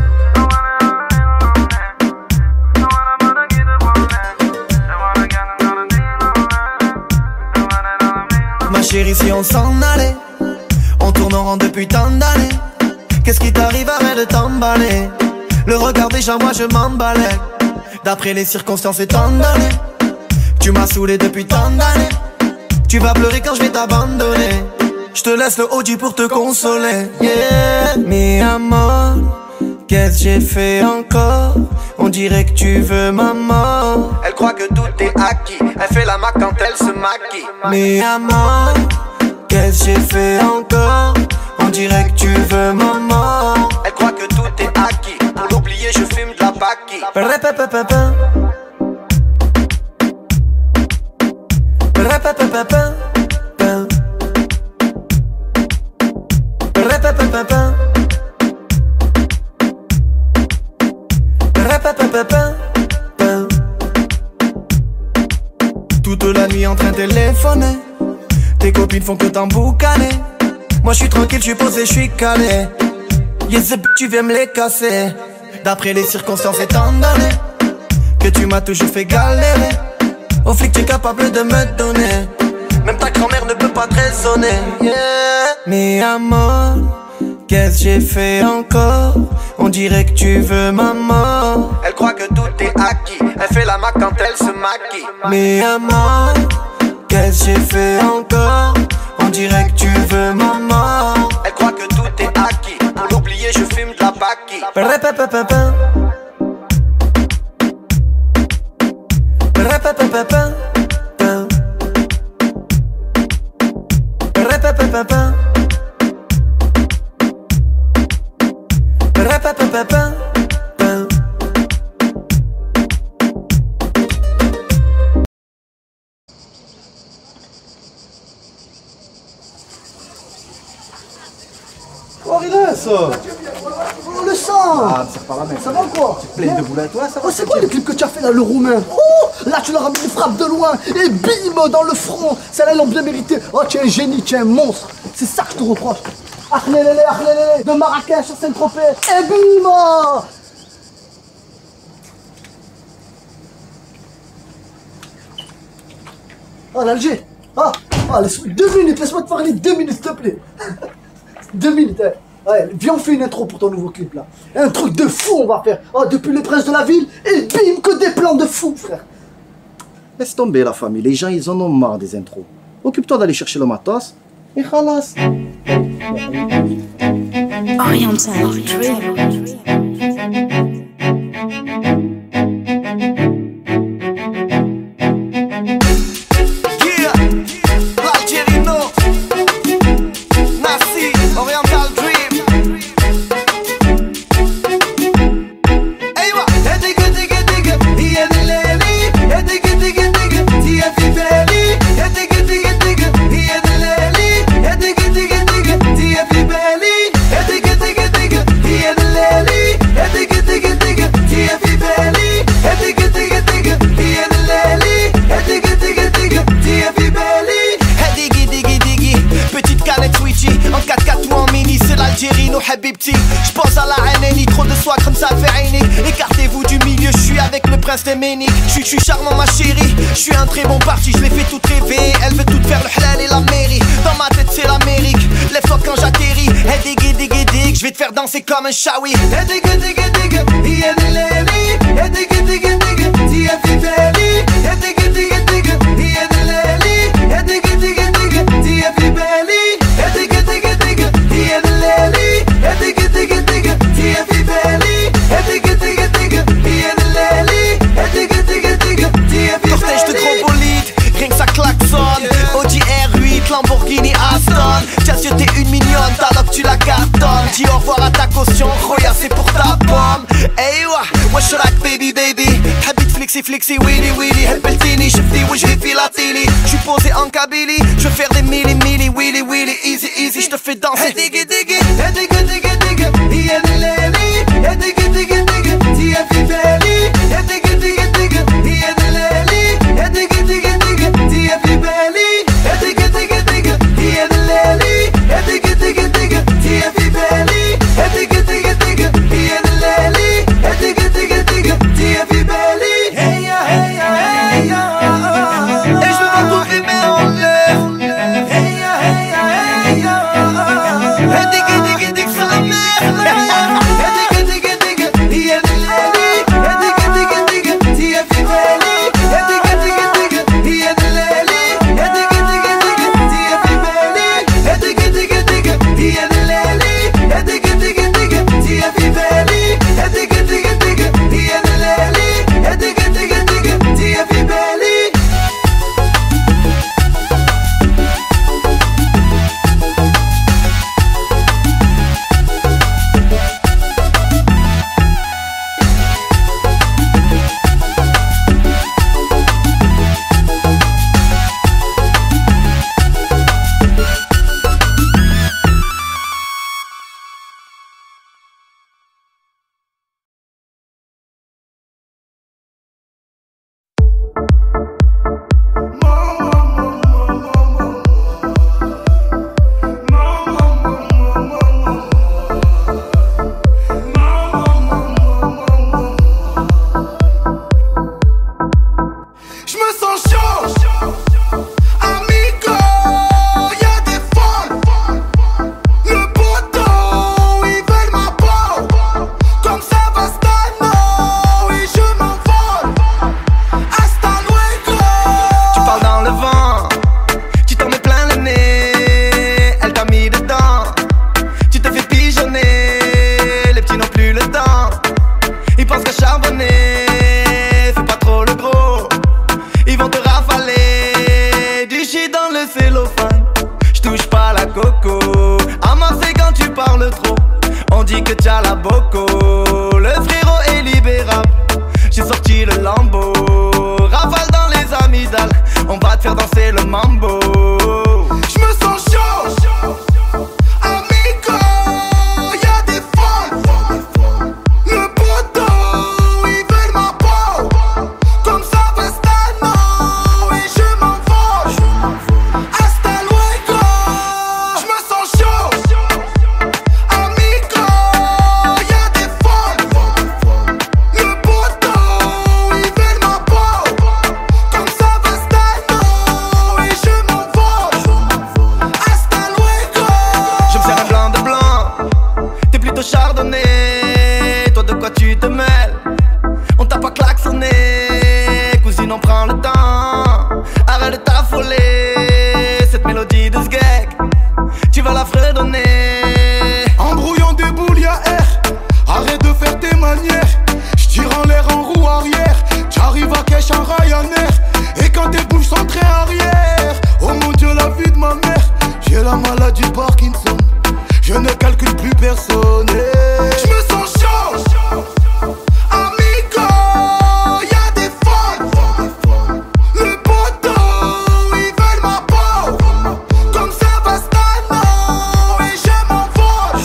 Ma chérie, si on s'en allait, on tourne en rond depuis tant d'années. Qu'est-ce qui t'arrive, arrête de t'emballer. Le regard déjà, moi je m'emballais. D'après les circonstances étant donné, tu m'as saoulé depuis tant d'années. Tu vas pleurer quand je vais t'abandonner. Je te laisse le Audi pour te consoler. Yeah, mi amor, qu'est-ce que j'ai fait encore? On dirait que tu veux ma mort. Elle croit que tout est acquis. Elle fait la mac quand elle se maquille. Mi amor, qu'est-ce que j'ai fait encore? On dirait que tu veux ma mort. Elle croit que tout est acquis. Pour l'oublier, je fume de la paki. Toute la nuit en train de téléphoner. Tes copines font que t'emboucaner. Moi je suis tranquille, je suis posé, je suis calé. Yes, tu viens me les casser. D'après les circonstances étant donné que tu m'as toujours fait galérer. Au flic tu es capable de me donner. Même ta grand-mère ne peut pas te raisonner. Yeah. Mi amor, qu'est-ce que j'ai fait encore? On dirait que tu veux ma mort. Elle croit que tout est acquis. Elle fait la mac quand elle se maquille. Mi amor, qu'est-ce que j'ai fait encore? On dirait que tu veux ma mort. Elle croit que tout est acquis. Pour l'oublier, je fume de la paki. Oh, relax! On le sent! Ah, c'est pas la même. Ça va ou quoi? Plein de boulettes, ouais, ça va. Oh, c'est quoi le clip que tu as fait là, le roumain? Oh, là tu leur as mis une frappe de loin et bim dans le front. Celle-là, ils l'ont bien mérité. Oh, tu es un génie, tu es un monstre. C'est ça que je te reproche. Ahlélélé, de Marrakech à Saint-Tropez. Et bim! Oh, l'Alger. Ah, 2 minutes, laisse-moi te parler 2 minutes, s'il te plaît. 2 minutes, hein. Ouais, viens on fait une intro pour ton nouveau clip là. Un truc de fou on va faire. Oh, depuis les princes de la ville, et bim, que des plans de fou, frère. Laisse tomber la famille, les gens ils en ont marre des intros. Occupe-toi d'aller chercher le matos et khalas. Oriental Dream. Je pense à la haine, trop de soie comme ça fait aîné. Écartez-vous du milieu, je suis avec le prince des Méniques. Je suis charmant ma chérie, je suis un très bon parti. Je l'ai fait toute rêver, elle veut tout faire le halal et la mairie. Dans ma tête c'est l'Amérique, lève-toi quand j'atterris. Hey dig dig dig dig, je vais te faire danser comme un shawi. Hey dig dig dig, yeah lady. Hey dig dig dig, yeah fibeli. Hey dig dig dig, yeah lady. Hey dig dig dig, yeah fibeli. Hey dig dig dig, yeah lady. Hey dig dig dig, yeah fibeli. Hey dig dig dig, yeah lady. Hey dig dig dig, yeah fibeli. Cortège de gros bolides, rien que ça klaxonne. Audi R8, Lamborghini Aston. Just t'es une mignonne, alors que tu la cartonnes. Dis au revoir à ta caution, Roya c'est pour ta pomme. Hey wesh راك baby baby. حبيت flexi willy willy. هبلتيني شفتي وجهي في la télé. J'suis posé en Kabylie, je veux faire des milli willy willy. Easy, j'te fais danser. Diggy diggy, diggy diggy diggy. Yeah lady, diggy diggy diggy. Yeah fibeli, diggy diggy diggy. Yeah lady, diggy diggy diggy. Yeah fibeli. cellophane. J'touche pas la coco. À Marseille quand tu parles trop, on dit que t'as la boco. Le frérot est libérable, j'ai sorti le Lambo. Rafale dans les amygdales, on va te faire danser le mambo. J'me sens chaud, amigo, y'a des folles. Le poteau, ils veulent ma peau. Comme ça Vastano, et je m'envole. Hasta luego. J'me sens chaud, amigo, y'a des folles. Le poteau, ils veulent ma peau. Comme ça Vastano, et je m'envole. Hasta luego. Je me sers un blanc de blanc, t'es plutôt chardonnay. Toi de quoi tu te mêles? On t'a pas klaxonné, cousine on prend le temps. Arrête de t'affoler, cette mélodie de sgeg, tu vas la fredonner. Embrouillons des boules, y'a air. Arrête de faire tes manières. J'tire en l'air en roue arrière. J'arrive à cache en Ryanair. Et quand tes bouches sont très arrière. Oh mon Dieu, la vie de ma mère. J'ai la maladie de Parkinson. Je ne calcule plus personne. Je me sens chaud, amigo, y'a des folles. Le poteau, ils veulent ma peau. Comme ça Vastano, et je m'envole.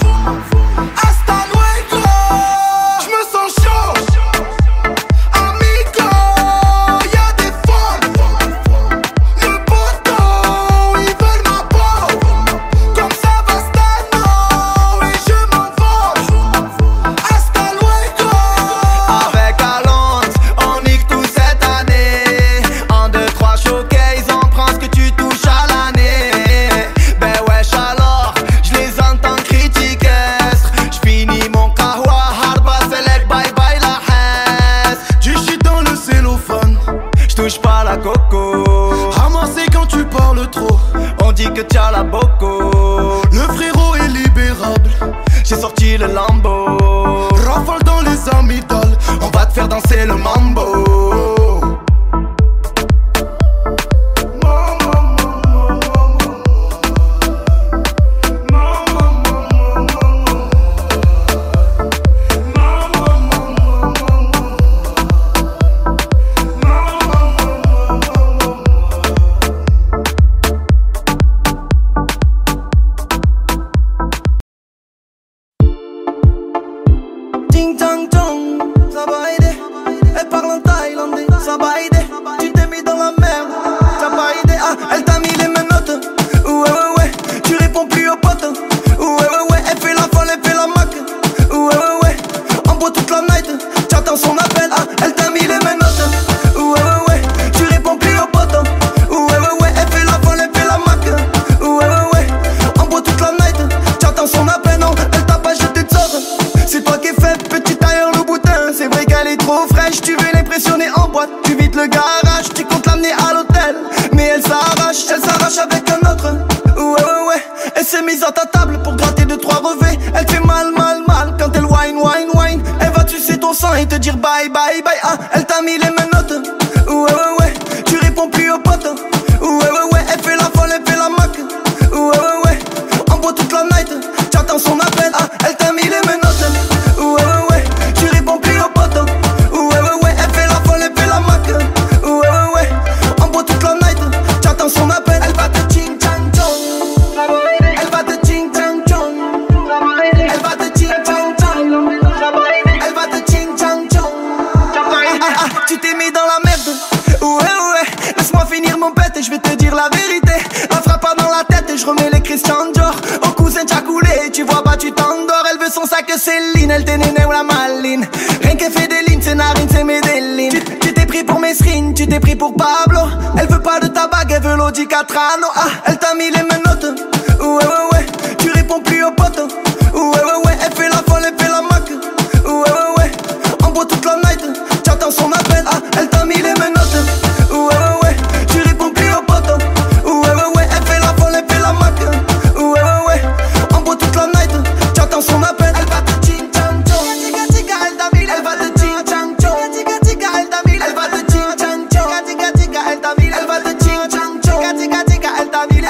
Hasta luego. Je me sens chaud, amigo, y'a des folles. Le poteau, ils veulent ma peau. Comme ça Vastano, et je m'envole. Hasta luego. Avec Alonso, on nique tout cette année. En 2-3 showcase, on prend ce que tu touches à l'année. Ben wesh alors, je les entends critiquer. J'finis mon kahwa, hardba select, bye bye la hesse. Du shit dans le cellophane. J'touche pas la coco. Ramassé quand tu parles trop. On dit que t'as la boco. Le frérot est libérable. J'ai sorti le Lambo. Rafale dans les amygdales. On va te faire danser le mambo. Ting tang tong, ça va aider. Elle parle en thaïlandais, ça va aider. Tu t'es mis dans la merde, ça va aider. Ah, elle t'a mis les menottes. Ouais, ouais, ouais, tu réponds plus aux potes. Ouais, ouais, ouais, elle fait la folle, elle fait la mac. Ouais, ouais, ouais, on boit toute la night. J'attends son appel, ah, elle t'a mis les menottes. Ouais, ouais, ouais, tu réponds plus aux potes. Ouais, ouais, ouais, elle fait la folle, elle fait la mac. Ouais, ouais, ouais, on boit toute la night. J'attends son appel, non, elle t'a pas jeté de sorte. C'est toi qui es fait, petit tailleur le boutin. C'est vrai qu'elle est trop fraîche, tu veux l'impressionner en boîte. Tu vides le garage, tu comptes l'amener à l'hôtel. Mais elle s'arrache avec un autre. Ouais, ouais, ouais, elle s'est mise à ta table pour gratter 2-3 revêts. Elle fait mal, mal, mal quand elle whine, whine, whine. Elle va sucer ton sang et te dire bye, bye, bye. Ah, elle t'a mis les menottes. Ouais, ouais, ouais, tu réponds plus aux potes. Ouais, ouais, ouais, elle fait la folle, elle fait la mac. Ouais, ouais, ouais, on boit toute la night. J'attends son appel, ah, elle t'a mis les menottes. Ouais, ouais, ouais, tu réponds plus aux potes. Ouais, ouais, ouais, elle fait la folle, elle fait la mac. Ouais, ouais, ouais, on boit toute la night. J'attends son appel, elle va te ching chang chong. Elle va te ching chang chong. Elle va te ching chang chong. Elle va te ching chang chong. Ah, ah, tu t'es mis dans la merde. Ouais, ouais, laisse-moi finir mon pète et je vais te dire la vérité. La frappe pas dans la tête et je remets les Christian Dior. Au cousin t'as coulé, tu vois pas, tu t'endors. Elle veut son sac Céline, elle t'est néné ou la maline. Rien qu'elle fait des lignes, c'est Narine, c'est Medellin. Tu t'es pris pour Mesrine, tu t'es pris pour Pablo. Elle veut pas de ta bague, elle veut l'Audi Catrano. Ah, elle t'a mis les menottes. Ouais, ouais, ouais, tu réponds plus aux potes. Ouais, ouais, ouais, elle fait la folle, elle fait la mac. Ouais, ouais, ouais, on boit toute la night. J'attends son appel, ah, elle t'a mis les menottes. Ouais, ouais, ouais, tu réponds plus aux potes. Ouais, ouais, ouais, elle fait la folle, elle fait la mac. Ouais, ouais, ouais, on boit toute la night. J'attends son appel, elle va te ching chang chong. Elle t'a mis, elle va te ching chang chong. Elle t'a mis, elle va te ching chang chong. Elle t'a mis, elle va te ching chang chong. Elle t'a mis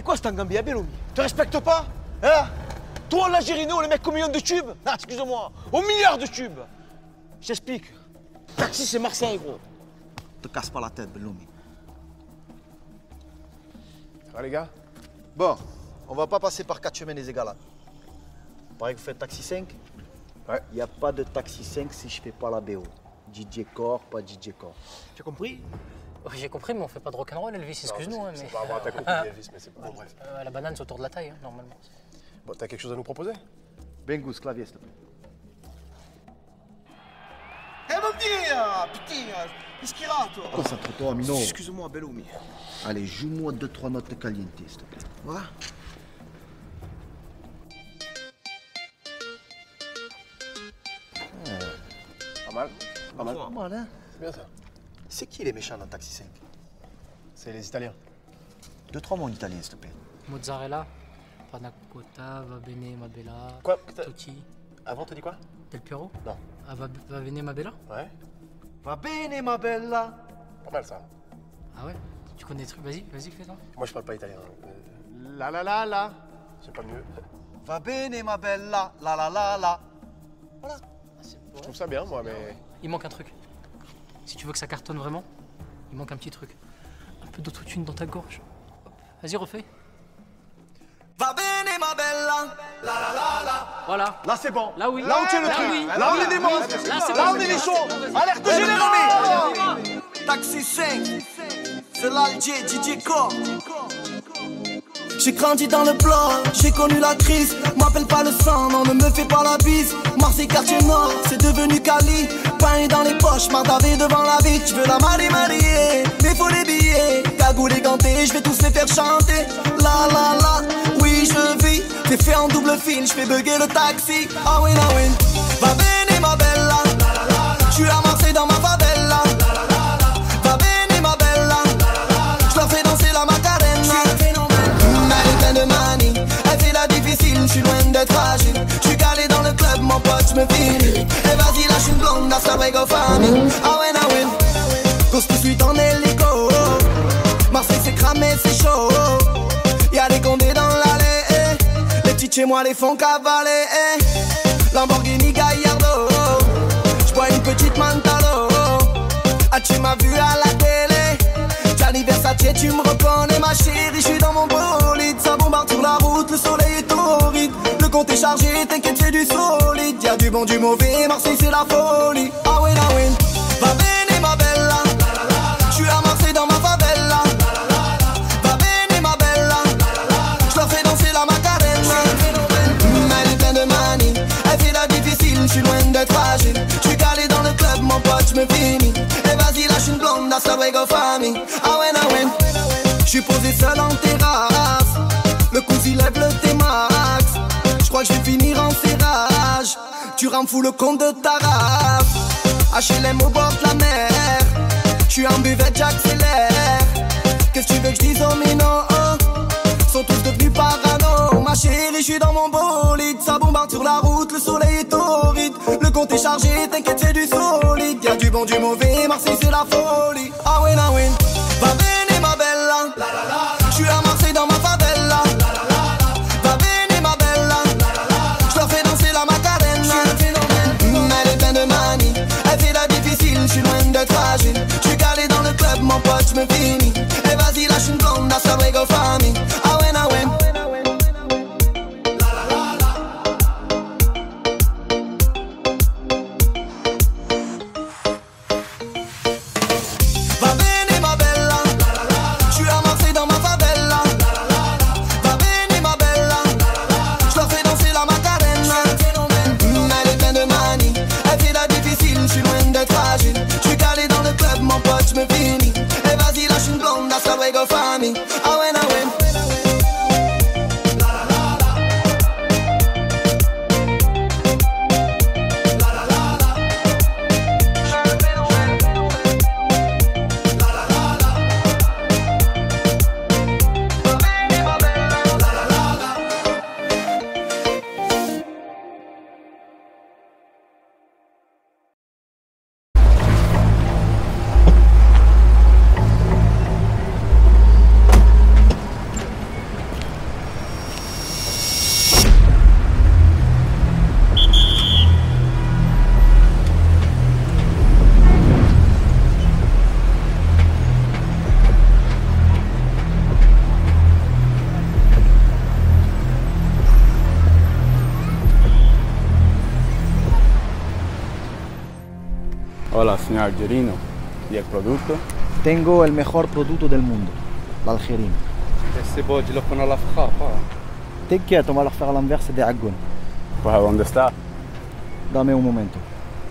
quoi cet engambia, Belloumi? Tu respectes pas? Hein? Toi, l'Algérino, les mecs au million de tubes? Ah, excuse-moi, au milliard de tubes. Je t'explique. Taxi, c'est Marseille, gros. Te casse pas la tête, Belloumi. Ça va les gars? Bon, on va pas passer par 4 chemins des égalades. Pareil que vous faites taxi 5? Ouais. Il n'y a pas de taxi 5 si je fais pas la BO. DJ Core, pas DJ Core. Tu as compris? Oui, j'ai compris, mais on fait pas de rock'n'roll, Elvis, excuse-nous. Hein, mais... C'est pas avoir ta copine, Elvis, mais c'est bon, bref. La banane, c'est autour de la taille, hein, normalement. Bon, t'as quelque chose à nous proposer? Bengouz, clavier, s'il te plaît. Eh mon Dieu, putain, qu'est-ce qu'il y a, toi? Concentre-toi, Amino. Excuse-moi, Belloumi. Allez, joue-moi 2-3 notes de caliente, s'il te plaît. Voilà. Pas mal, pas mal. Pas mal, hein? C'est bien ça. C'est qui les méchants dans Taxi 5? C'est les Italiens. 2-3 mots en italien, s'il te plaît. Mozzarella, panna cotta, va bene ma bella, Quoi? tutti. Avant, t'as dit quoi? Del Piero? Non. Ah, va bene ma bella? Ouais. Va bene, ma bella. Pas mal ça. Ah ouais? Tu connais des trucs? Vas-y, fais-toi. Moi, je parle pas italien. La la la la. C'est pas mieux. Va bene, ma bella, la la la la. Voilà. Je trouve ça bien, moi, mais... Il manque un truc. Si tu veux que ça cartonne vraiment, il manque un petit truc. Un peu d'autotune dans ta gorge. Vas-y, refais. Va bene ma bella, la la la la. Voilà. Là, c'est bon. Là, oui. Là, on tient le Là, truc. oui. Là, on est des monstres. Là, on est des chauds. Alerte générale. Taxi 5, c'est l'Alger, DJ Core. J'ai grandi dans le bloc, j'ai connu la crise. M'appelle pas le sang, non, ne me fais pas la bise. Marseille, quartier nord, c'est devenu Cali. Pain dans les poches, mardavé devant la vie. Tu veux la marier, mais faut les billets. Cagoule et ganté, je vais tous les faire chanter. La la la, oui je vis. T'es fait en double fil, je fais bugger le taxi. Ah oui, ah oui. Va bene ma bella, je suis à Marseille dans ma favela. Va bene ma bella, je leur fais danser la macarena. De manie, elle fait la difficile, je suis loin d'être fragile. Je suis calé dans le club, mon pote, je me finis. Et vas-y, lâche une blonde, hasta luego famille. Ah ouais, ah ouais. Cause tout de suite en hélico. Marseille c'est cramé, c'est chaud. Y'a des condés dans l'allée. Les petits chez moi les font cavaler. Lamborghini Gallardo. J'bois une petite Mantalo. Ah tu m'as vu à la télé. Gianni Versace, tu me reconnais ma chérie, je suis dans mon bolide. Ça bombarde sur la route, le soleil est torride. Le compte est chargé, t'inquiète c'est du solide. Y'a du bon, du mauvais, Marseille c'est la folie. Ah oui, ah oui. Va bene ma bella, je suis à Marseille dans ma favela. Va bene ma bella, je leur fais danser la macarena. Elle est pleine de manie, elle fait la difficile, je suis loin d'être fragile. Je suis calé dans le club, mon pote, je me finis. Et vas-y lâche une blonde, hasta luego famille. Ah ouais, ah ouais. J'suis posé seul en terrasse. Le cousin lève le T-Max. J'crois que j'vais finir en serrage. Tu rends fou le compte de ta race. HLM au bord de la mer. J'suis en buvette, j'accélère. Qu'est-ce que tu veux que j'dise aux minots? Sont tous devenus parano. Ma chérie, j'suis dans mon bolide. Ça bombarde sur la route, le soleil est torride. Le compte est chargé, t'inquiète c'est du solide. Y'a du bon, du mauvais, Marseille c'est la folie. Ah oui, ah oui. Va bene ma bella, je suis à Marseille dans ma favela. Va bene ma bella, je leur fais danser la macarena. Elle est pleine de manie, elle fait la difficile, je suis loin d'être fragile. Je suis calé dans le club, mon pote, je me finis. Et vas-y lâche une blonde, hasta luego famille. Ah ouais, ah ouais. Mon pote, je me finis. Et vas-y, lâche une blonde, hasta luego famille. Ah ouais, ah ouais. Hola, señor Algerino. ¿Y el producto? Tengo el mejor producto del mundo, l'Algérine. C'est bon, dis-leur qu'on a la frappe. T'inquiète, on va leur faire à l'envers des agoun. Pues ¿a dónde está? Dame un momento.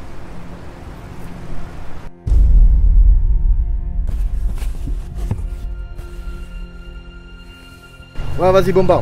Ouais, vas-y, bombarde.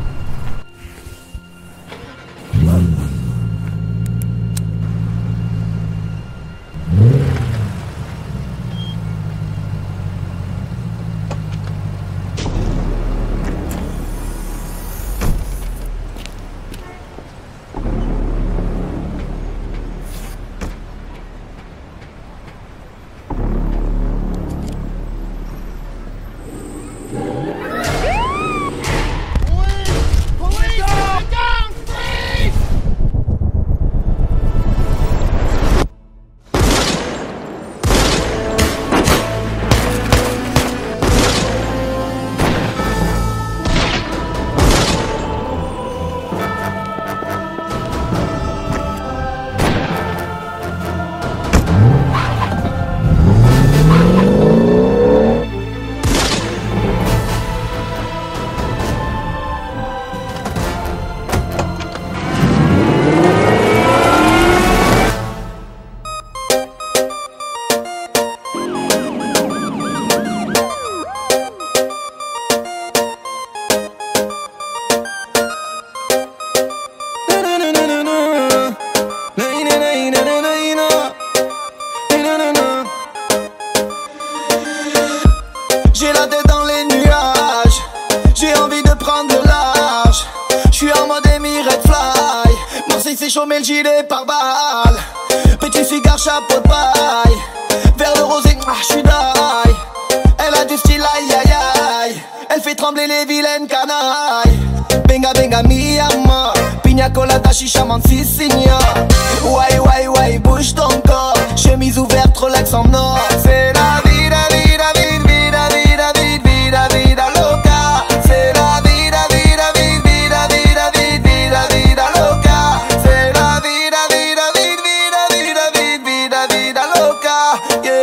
J'ai la tête dans les nuages, j'ai envie de prendre le large. J'suis en mode Red Fly, Marseille c'est chaud mais le gilet par balle. Petit cigare, chapeau de paille, vers le rosé, j'suis die. Elle a du style, aïe aïe aïe, elle fait trembler les vilaines canailles. Benga benga mi amor, pina colada, chicha, mansisigna. Ouais ouais ouais, bouge ton corps, chemise ouverte, Rolex en or. C'est la vida, vida, vida, vida, vida, vida, vida, vida loca. C'est la vida, vida, vida, vida, vida, vida, vida loca. C'est la vida, vida, vida, vida, vida, vida, vida loca.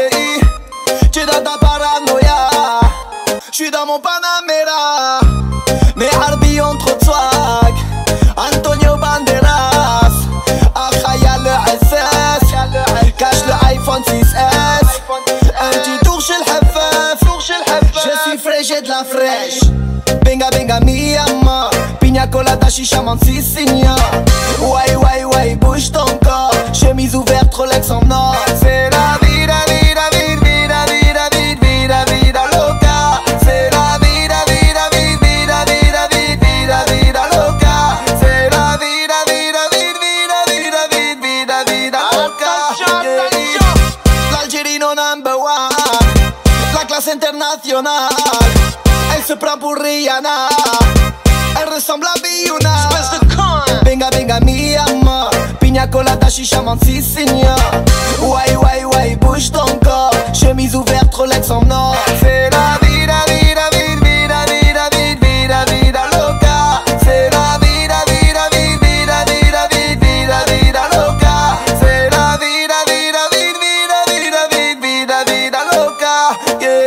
Yeah, tu es dans ta paranoïa, j'suis dans mon Panamera. Mais Harbi ont trop de swag, Antonio Banderas. Akhaya le SS, cache le iPhone 6S. Un petit tour chez le Hafaf, je suis frais, j'ai de la fraîche. Benga benga mi amor, pina colada, chicha, mansisigna. Ouais ouais ouais, bouge ton corps, chemise ouverte, Rolex en or. C'est la vida, vida, vida, vida, vida, vida, vida loca. C'est la vida, vida, vida, vida, vida, vida, vida loca. C'est la vida, vida, vida, vida, vida, vida, vida loca. L'Algerino number one, la classe internationale. Elle se prend pour Rihanna, elle ressemble à Biyuna. Benga benga mi amor, pina colada, chicha, mansisigna. Ouais ouais ouais, bouge ton corps, chemise ouverte, Rolex en or. C'est la vida, vida, vida, vida, vida, vida, vida loca. C'est la vida, vida, vida, vida, vida, vida, vida loca. C'est la vida, vida, vida, vida, vida, vida, vida loca. Yeah.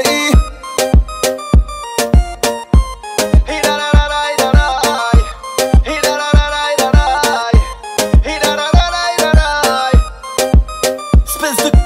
Espèce de